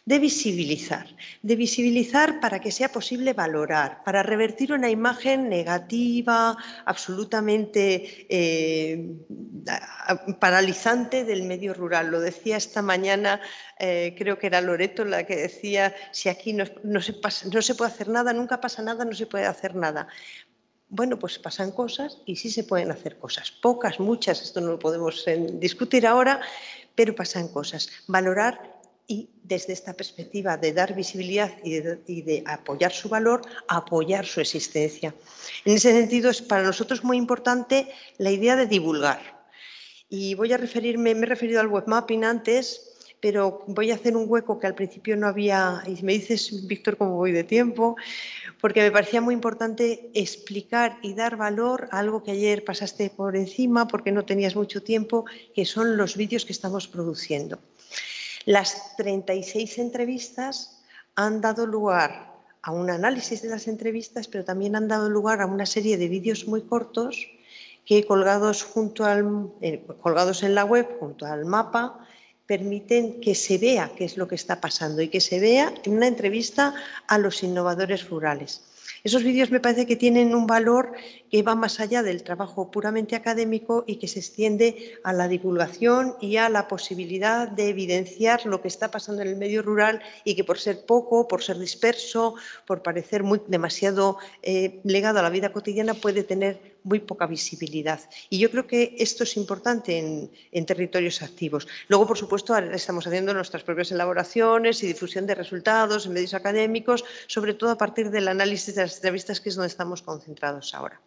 de visibilizar, de visibilizar para que sea posible valorar, para revertir una imagen negativa, absolutamente eh, paralizante del medio rural. Lo decía esta mañana, eh, creo que era Loreto la que decía, si aquí no, no, se pasa, no se puede hacer nada, nunca pasa nada, no se puede hacer nada. Bueno, pues pasan cosas y sí se pueden hacer cosas. Pocas, muchas, esto no lo podemos eh, discutir ahora, pero pasan cosas. Valorar y desde esta perspectiva de dar visibilidad y de, y de apoyar su valor, apoyar su existencia. En ese sentido es para nosotros muy importante la idea de divulgar. Y voy a referirme, me he referido al webmapping antes, pero voy a hacer un hueco que al principio no había, y me dices, Víctor, cómo voy de tiempo, porque me parecía muy importante explicar y dar valor a algo que ayer pasaste por encima porque no tenías mucho tiempo, que son los vídeos que estamos produciendo. Las treinta y seis entrevistas han dado lugar a un análisis de las entrevistas, pero también han dado lugar a una serie de vídeos muy cortos que colgados, junto al, eh, colgados en la web, junto al mapa, permiten que se vea qué es lo que está pasando y que se vea en una entrevista a los innovadores rurales. Esos vídeos me parece que tienen un valor que va más allá del trabajo puramente académico y que se extiende a la divulgación y a la posibilidad de evidenciar lo que está pasando en el medio rural y que por ser poco, por ser disperso, por parecer muy, demasiado eh, legado a la vida cotidiana, puede tener muy poca visibilidad. Y yo creo que esto es importante en, en territorios activos. Luego, por supuesto, estamos haciendo nuestras propias elaboraciones y difusión de resultados en medios académicos, sobre todo a partir del análisis de las entrevistas, que es donde estamos concentrados ahora.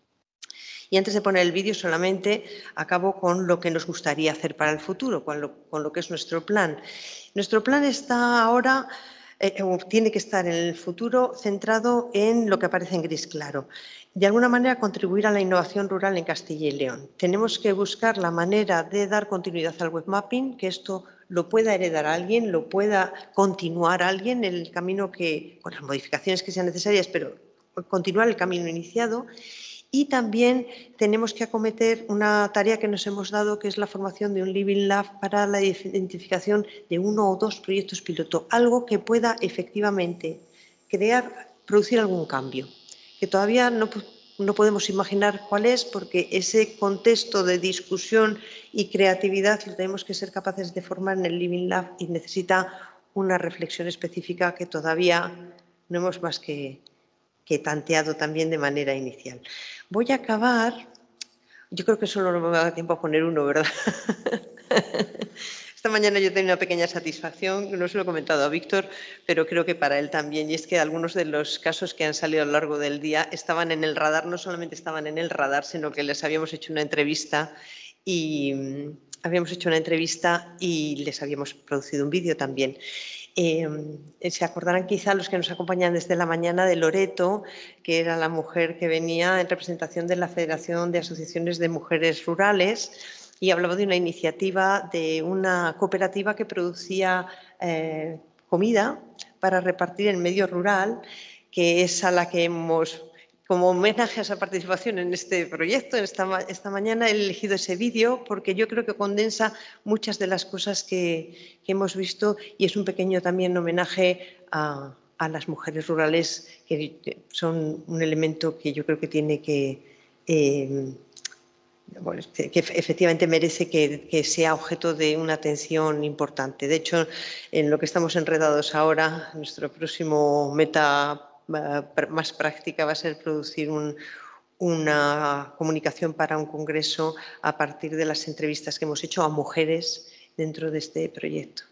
Y antes de poner el vídeo, solamente acabo con lo que nos gustaría hacer para el futuro, con lo, con lo que es nuestro plan. Nuestro plan está ahora, eh, tiene que estar en el futuro centrado en lo que aparece en gris claro. De alguna manera, contribuir a la innovación rural en Castilla y León. Tenemos que buscar la manera de dar continuidad al webmapping, que esto lo pueda heredar a alguien, lo pueda continuar a alguien en el camino que, con las modificaciones que sean necesarias, pero continuar el camino iniciado. Y también tenemos que acometer una tarea que nos hemos dado, que es la formación de un Living Lab para la identificación de uno o dos proyectos piloto, algo que pueda efectivamente crear, producir algún cambio, que todavía no, no podemos imaginar cuál es, porque ese contexto de discusión y creatividad lo tenemos que ser capaces de formar en el Living Lab y necesita una reflexión específica que todavía no hemos más que que he tanteado también de manera inicial. Voy a acabar, yo creo que solo no me va a dar tiempo a poner uno, ¿verdad? Esta mañana yo tenía una pequeña satisfacción, no se lo he comentado a Víctor, pero creo que para él también, y es que algunos de los casos que han salido a lo largo del día estaban en el radar, no solamente estaban en el radar, sino que les habíamos hecho una entrevista y habíamos hecho una entrevista y les habíamos producido un vídeo también. Eh, se acordarán quizá los que nos acompañan desde la mañana de Loreto, que era la mujer que venía en representación de la Federación de Asociaciones de Mujeres Rurales y hablaba de una iniciativa de una cooperativa que producía eh, comida para repartir en medio rural, que es a la que hemos... Como homenaje a esa participación en este proyecto, en esta, esta mañana he elegido ese vídeo porque yo creo que condensa muchas de las cosas que, que hemos visto y es un pequeño también homenaje a, a las mujeres rurales, que son un elemento que yo creo que tiene que... Eh, bueno, que efectivamente merece que, que sea objeto de una atención importante. De hecho, en lo que estamos enredados ahora, nuestro próximo meta más práctica va a ser producir un, una comunicación para un congreso a partir de las entrevistas que hemos hecho a mujeres dentro de este proyecto.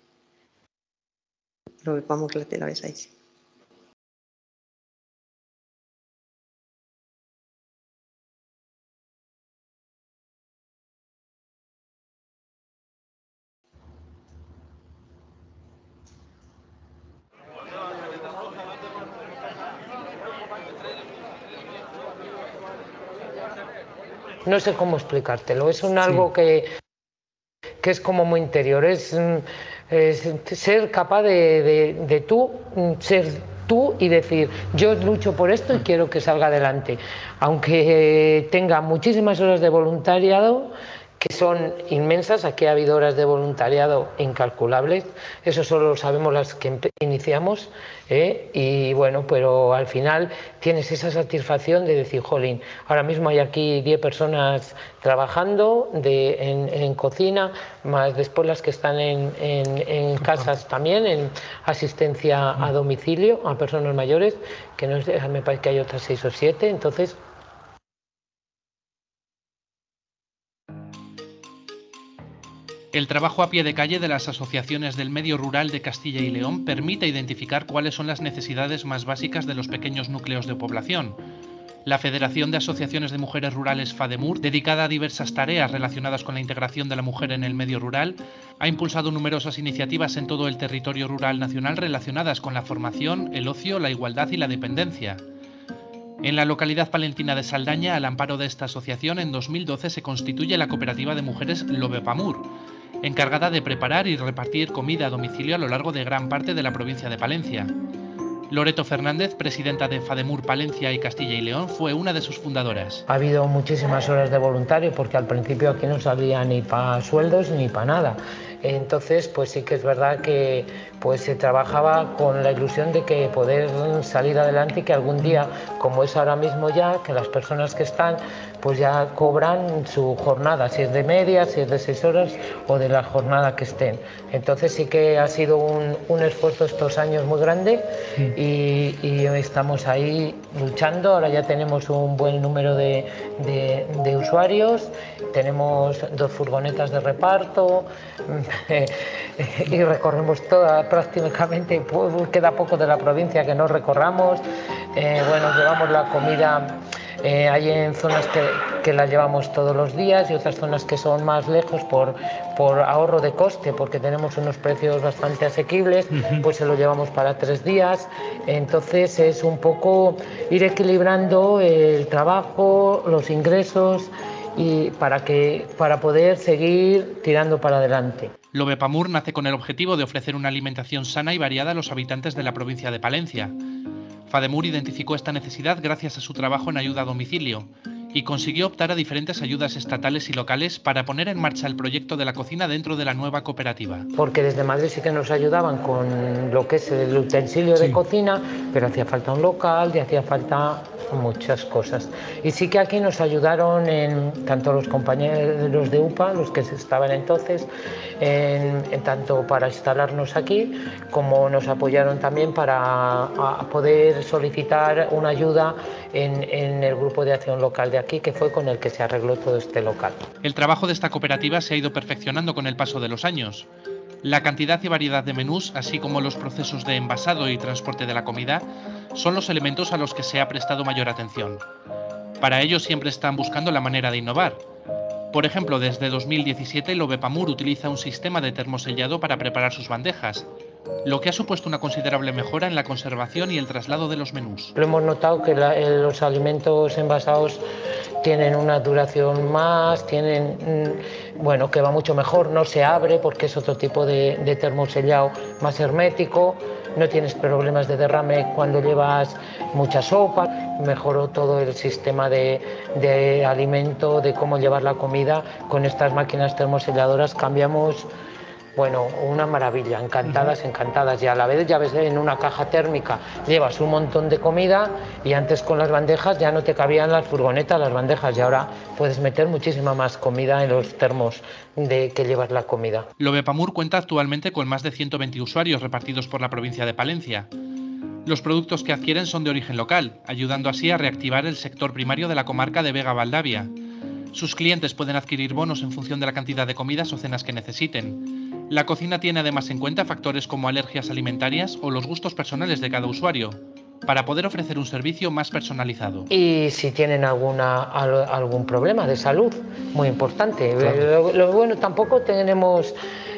Lo que vamos, la tela ves ahí. No sé cómo explicártelo, es un algo sí. que, que es como muy interior, es, es ser capaz de, de, de tú, ser tú y decir, yo lucho por esto y quiero que salga adelante, aunque tenga muchísimas horas de voluntariado que son inmensas. Aquí ha habido horas de voluntariado incalculables, eso solo lo sabemos las que iniciamos, ¿eh? Y bueno, pero al final tienes esa satisfacción de decir, jolín, ahora mismo hay aquí diez personas trabajando de, en, en cocina, más después las que están en, en, en casas también, en asistencia a domicilio a personas mayores, que no sé, me parece que hay otras seis o siete, entonces... El trabajo a pie de calle de las asociaciones del medio rural de Castilla y León permite identificar cuáles son las necesidades más básicas de los pequeños núcleos de población. La Federación de Asociaciones de Mujeres Rurales FADEMUR, dedicada a diversas tareas relacionadas con la integración de la mujer en el medio rural, ha impulsado numerosas iniciativas en todo el territorio rural nacional relacionadas con la formación, el ocio, la igualdad y la dependencia. En la localidad palentina de Saldaña, al amparo de esta asociación, en dos mil doce se constituye la cooperativa de mujeres Lobepamur, encargada de preparar y repartir comida a domicilio a lo largo de gran parte de la provincia de Palencia. Loreto Fernández, presidenta de FADEMUR Palencia y Castilla y León, fue una de sus fundadoras. Ha habido muchísimas horas de voluntario porque al principio aquí no salía ni para sueldos ni para nada. Entonces, pues sí que es verdad que pues se trabajaba con la ilusión de que poder salir adelante y que algún día, como es ahora mismo ya, que las personas que están pues ya cobran su jornada, si es de media, si es de seis horas o de la jornada que estén. Entonces sí que ha sido un, un esfuerzo estos años muy grande y, y estamos ahí luchando. Ahora ya tenemos un buen número de, de, de usuarios, tenemos dos furgonetas de reparto y recorremos toda prácticamente, pues, queda poco de la provincia que no recorramos. Eh, bueno, llevamos la comida. Eh, hay en zonas que, que la llevamos todos los días y otras zonas que son más lejos por, por ahorro de coste, porque tenemos unos precios bastante asequibles, uh-huh. Pues se lo llevamos para tres días. Entonces es un poco ir equilibrando el trabajo, los ingresos y para, que, para poder seguir tirando para adelante. Lobepamur nace con el objetivo de ofrecer una alimentación sana y variada a los habitantes de la provincia de Palencia. FADEMUR identificó esta necesidad gracias a su trabajo en ayuda a domicilio y consiguió optar a diferentes ayudas estatales y locales para poner en marcha el proyecto de la cocina dentro de la nueva cooperativa. Porque desde Madrid sí que nos ayudaban con lo que es el utensilio sí. de cocina, pero hacía falta un local y hacía falta muchas cosas. Y sí que aquí nos ayudaron en, tanto los compañeros de U P A, los que estaban entonces, en, en tanto para instalarnos aquí, como nos apoyaron también para a poder solicitar una ayuda en, en el grupo de acción local de aquí, que fue con el que se arregló todo este local. El trabajo de esta cooperativa se ha ido perfeccionando con el paso de los años. La cantidad y variedad de menús, así como los procesos de envasado y transporte de la comida, son los elementos a los que se ha prestado mayor atención. Para ello siempre están buscando la manera de innovar. Por ejemplo, desde dos mil diecisiete Lobepamur utiliza un sistema de termosellado para preparar sus bandejas, lo que ha supuesto una considerable mejora en la conservación y el traslado de los menús. Lo hemos notado que la, los alimentos envasados tienen una duración más, tienen, bueno, que va mucho mejor, no se abre porque es otro tipo de, de termosellado más hermético, no tienes problemas de derrame cuando llevas mucha sopa, mejoró todo el sistema de, de alimento, de cómo llevar la comida. Con estas máquinas termoselladoras cambiamos, bueno, una maravilla, encantadas, encantadas. Y a la vez ya ves, en una caja térmica llevas un montón de comida y antes con las bandejas ya no te cabían las furgonetas, las bandejas, y ahora puedes meter muchísima más comida en los termos de que llevas la comida. Lobepamur cuenta actualmente con más de ciento veinte usuarios repartidos por la provincia de Palencia. Los productos que adquieren son de origen local, ayudando así a reactivar el sector primario de la comarca de Vega-Valdavia. Sus clientes pueden adquirir bonos en función de la cantidad de comidas o cenas que necesiten. La cocina tiene además en cuenta factores como alergias alimentarias o los gustos personales de cada usuario, para poder ofrecer un servicio más personalizado. Y si tienen alguna, algún problema de salud, muy importante. Claro. Lo, lo bueno, tampoco tenemos,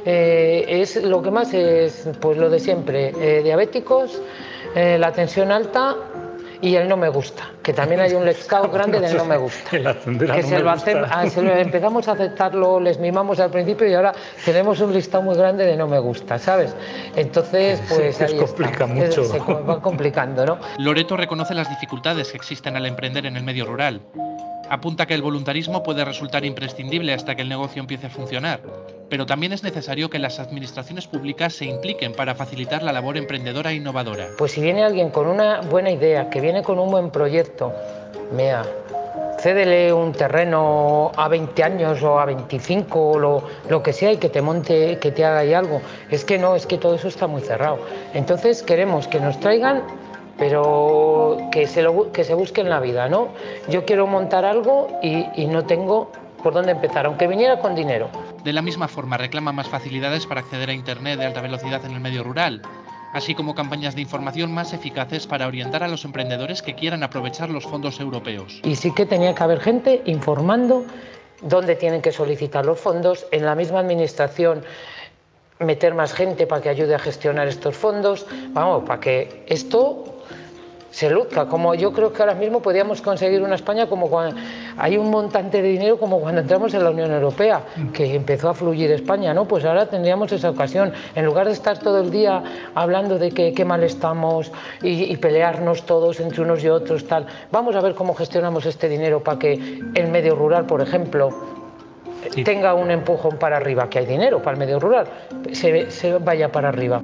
eh, es lo que más es pues lo de siempre, eh, diabéticos, eh, la tensión alta y el no me gusta, que también hay un listado grande del no me gusta. Que no se lo hace, se lo empezamos a aceptarlo, les mimamos al principio y ahora tenemos un listado muy grande de no me gusta, ¿sabes? Entonces, pues sí, ahí se complica está. mucho. Se va complicando, ¿no? Loreto reconoce las dificultades que existen al emprender en el medio rural. Apunta que el voluntarismo puede resultar imprescindible hasta que el negocio empiece a funcionar, pero también es necesario que las administraciones públicas se impliquen para facilitar la labor emprendedora e innovadora. Pues si viene alguien con una buena idea, que viene con un buen proyecto, mira, cédele un terreno a veinte años o a veinticinco o lo, lo que sea y que te monte, que te haga ahí algo. Es que no, es que todo eso está muy cerrado. Entonces queremos que nos traigan, pero que se, lo, que se busquen la vida, ¿no? Yo quiero montar algo y, y no tengo por dónde empezar, aunque viniera con dinero. De la misma forma reclama más facilidades para acceder a Internet de alta velocidad en el medio rural, así como campañas de información más eficaces para orientar a los emprendedores que quieran aprovechar los fondos europeos. Y sí que tenía que haber gente informando dónde tienen que solicitar los fondos, en la misma administración meter más gente para que ayude a gestionar estos fondos, vamos, para que esto se luzca, como yo creo que ahora mismo podríamos conseguir una España como cuando hay un montante de dinero como cuando entramos en la Unión Europea, que empezó a fluir España, ¿no? Pues ahora tendríamos esa ocasión, en lugar de estar todo el día hablando de que qué mal estamos y, y pelearnos todos entre unos y otros, tal, vamos a ver cómo gestionamos este dinero para que el medio rural, por ejemplo, sí, tenga un empujón para arriba, que hay dinero para el medio rural, se, se vaya para arriba.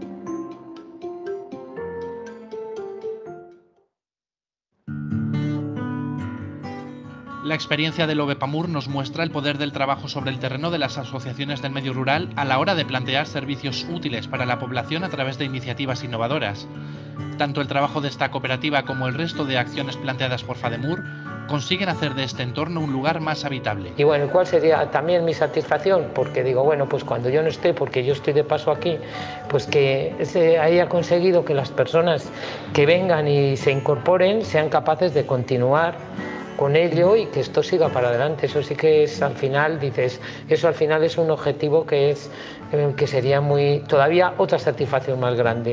La experiencia del Obepamur nos muestra el poder del trabajo sobre el terreno de las asociaciones del medio rural a la hora de plantear servicios útiles para la población a través de iniciativas innovadoras. Tanto el trabajo de esta cooperativa como el resto de acciones planteadas por FADEMUR consiguen hacer de este entorno un lugar más habitable. Y bueno, ¿cuál sería también mi satisfacción? Porque digo, bueno, pues cuando yo no esté, porque yo estoy de paso aquí, pues que se haya conseguido que las personas que vengan y se incorporen sean capaces de continuar con ello y que esto siga para adelante. Eso sí que es, al final, dices, eso al final es un objetivo que es, que sería muy, todavía otra satisfacción más grande.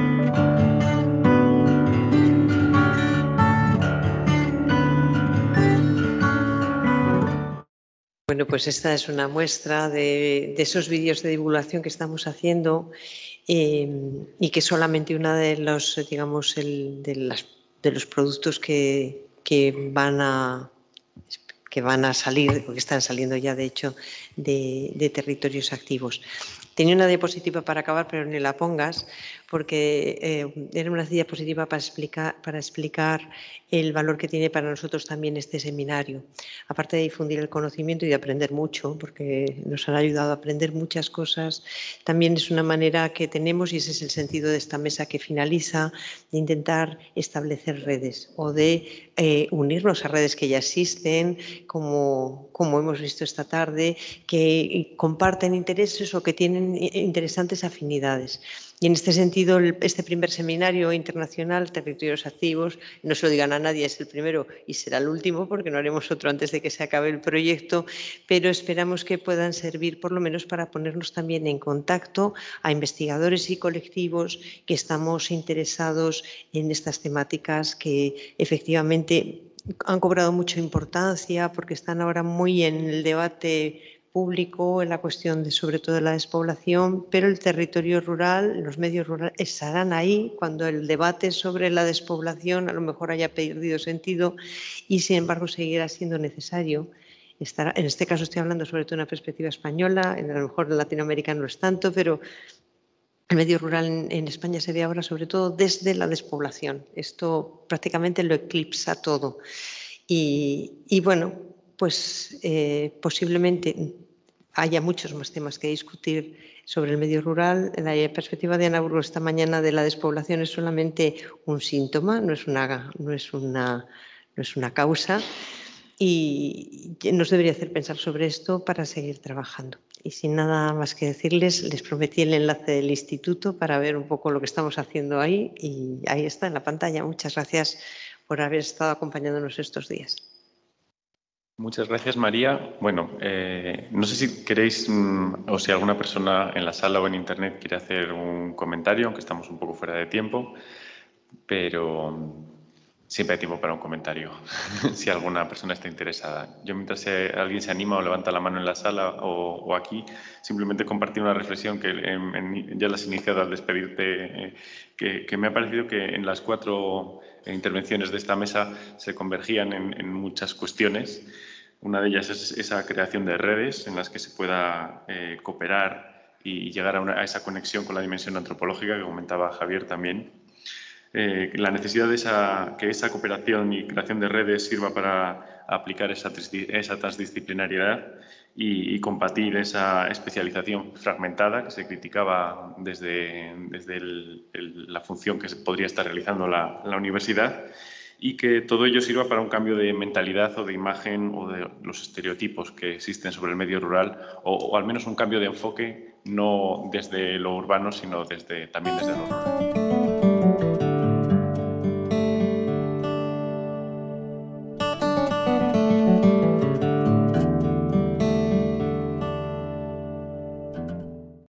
Bueno, pues esta es una muestra de, de esos vídeos de divulgación que estamos haciendo eh, y que solamente una de los, digamos, el, de, las, de los productos que, que van a que van a salir, porque están saliendo ya de hecho de, de territorios activos. Tenía una diapositiva para acabar, pero ni la pongas, porque eh, era una diapositiva para explicar, para explicar el valor que tiene para nosotros también este seminario. Aparte de difundir el conocimiento y de aprender mucho, porque nos han ayudado a aprender muchas cosas, también es una manera que tenemos, y ese es el sentido de esta mesa que finaliza, de intentar establecer redes o de eh, unirnos a redes que ya existen, como, como hemos visto esta tarde, que comparten intereses o que tienen interesantes afinidades. Y en este sentido, este primer seminario internacional, Territorios Activos, no se lo digan a nadie, es el primero y será el último, porque no haremos otro antes de que se acabe el proyecto, pero esperamos que puedan servir por lo menos para ponernos también en contacto a investigadores y colectivos que estamos interesados en estas temáticas que efectivamente han cobrado mucha importancia porque están ahora muy en el debate público, en la cuestión de sobre todo de la despoblación, pero el territorio rural, los medios rurales estarán ahí cuando el debate sobre la despoblación a lo mejor haya perdido sentido y sin embargo seguirá siendo necesario. Estará, en este caso estoy hablando sobre todo de una perspectiva española, en a lo mejor en Latinoamérica no es tanto, pero el medio rural en, en España se ve ahora sobre todo desde la despoblación. Esto prácticamente lo eclipsa todo. Y, y bueno, pues eh, posiblemente haya muchos más temas que discutir sobre el medio rural. La perspectiva de Ana Burgos esta mañana de la despoblación es solamente un síntoma, no es una, no es una, no es una causa, y nos debería hacer pensar sobre esto para seguir trabajando. Y sin nada más que decirles, les prometí el enlace del instituto para ver un poco lo que estamos haciendo ahí, y ahí está en la pantalla. Muchas gracias por haber estado acompañándonos estos días. Muchas gracias, María. Bueno, eh, no sé si queréis mmm, o si alguna persona en la sala o en internet quiere hacer un comentario, aunque estamos un poco fuera de tiempo, pero siempre hay tiempo para un comentario, si alguna persona está interesada. Yo, mientras se, alguien se anima o levanta la mano en la sala o, o aquí, simplemente compartir una reflexión que en, en, ya las he iniciado al despedirte, eh, que, que me ha parecido que en las cuatro intervenciones de esta mesa se convergían en, en muchas cuestiones. Una de ellas es esa creación de redes en las que se pueda eh, cooperar y llegar a, una, a esa conexión con la dimensión antropológica que comentaba Javier también. Eh, la necesidad de esa, que esa cooperación y creación de redes sirva para aplicar esa, esa transdisciplinariedad y, y combatir esa especialización fragmentada que se criticaba desde, desde el, el, la función que se podría estar realizando la, la universidad, y que todo ello sirva para un cambio de mentalidad o de imagen o de los estereotipos que existen sobre el medio rural, o, o al menos un cambio de enfoque, no desde lo urbano, sino desde, también desde lo rural.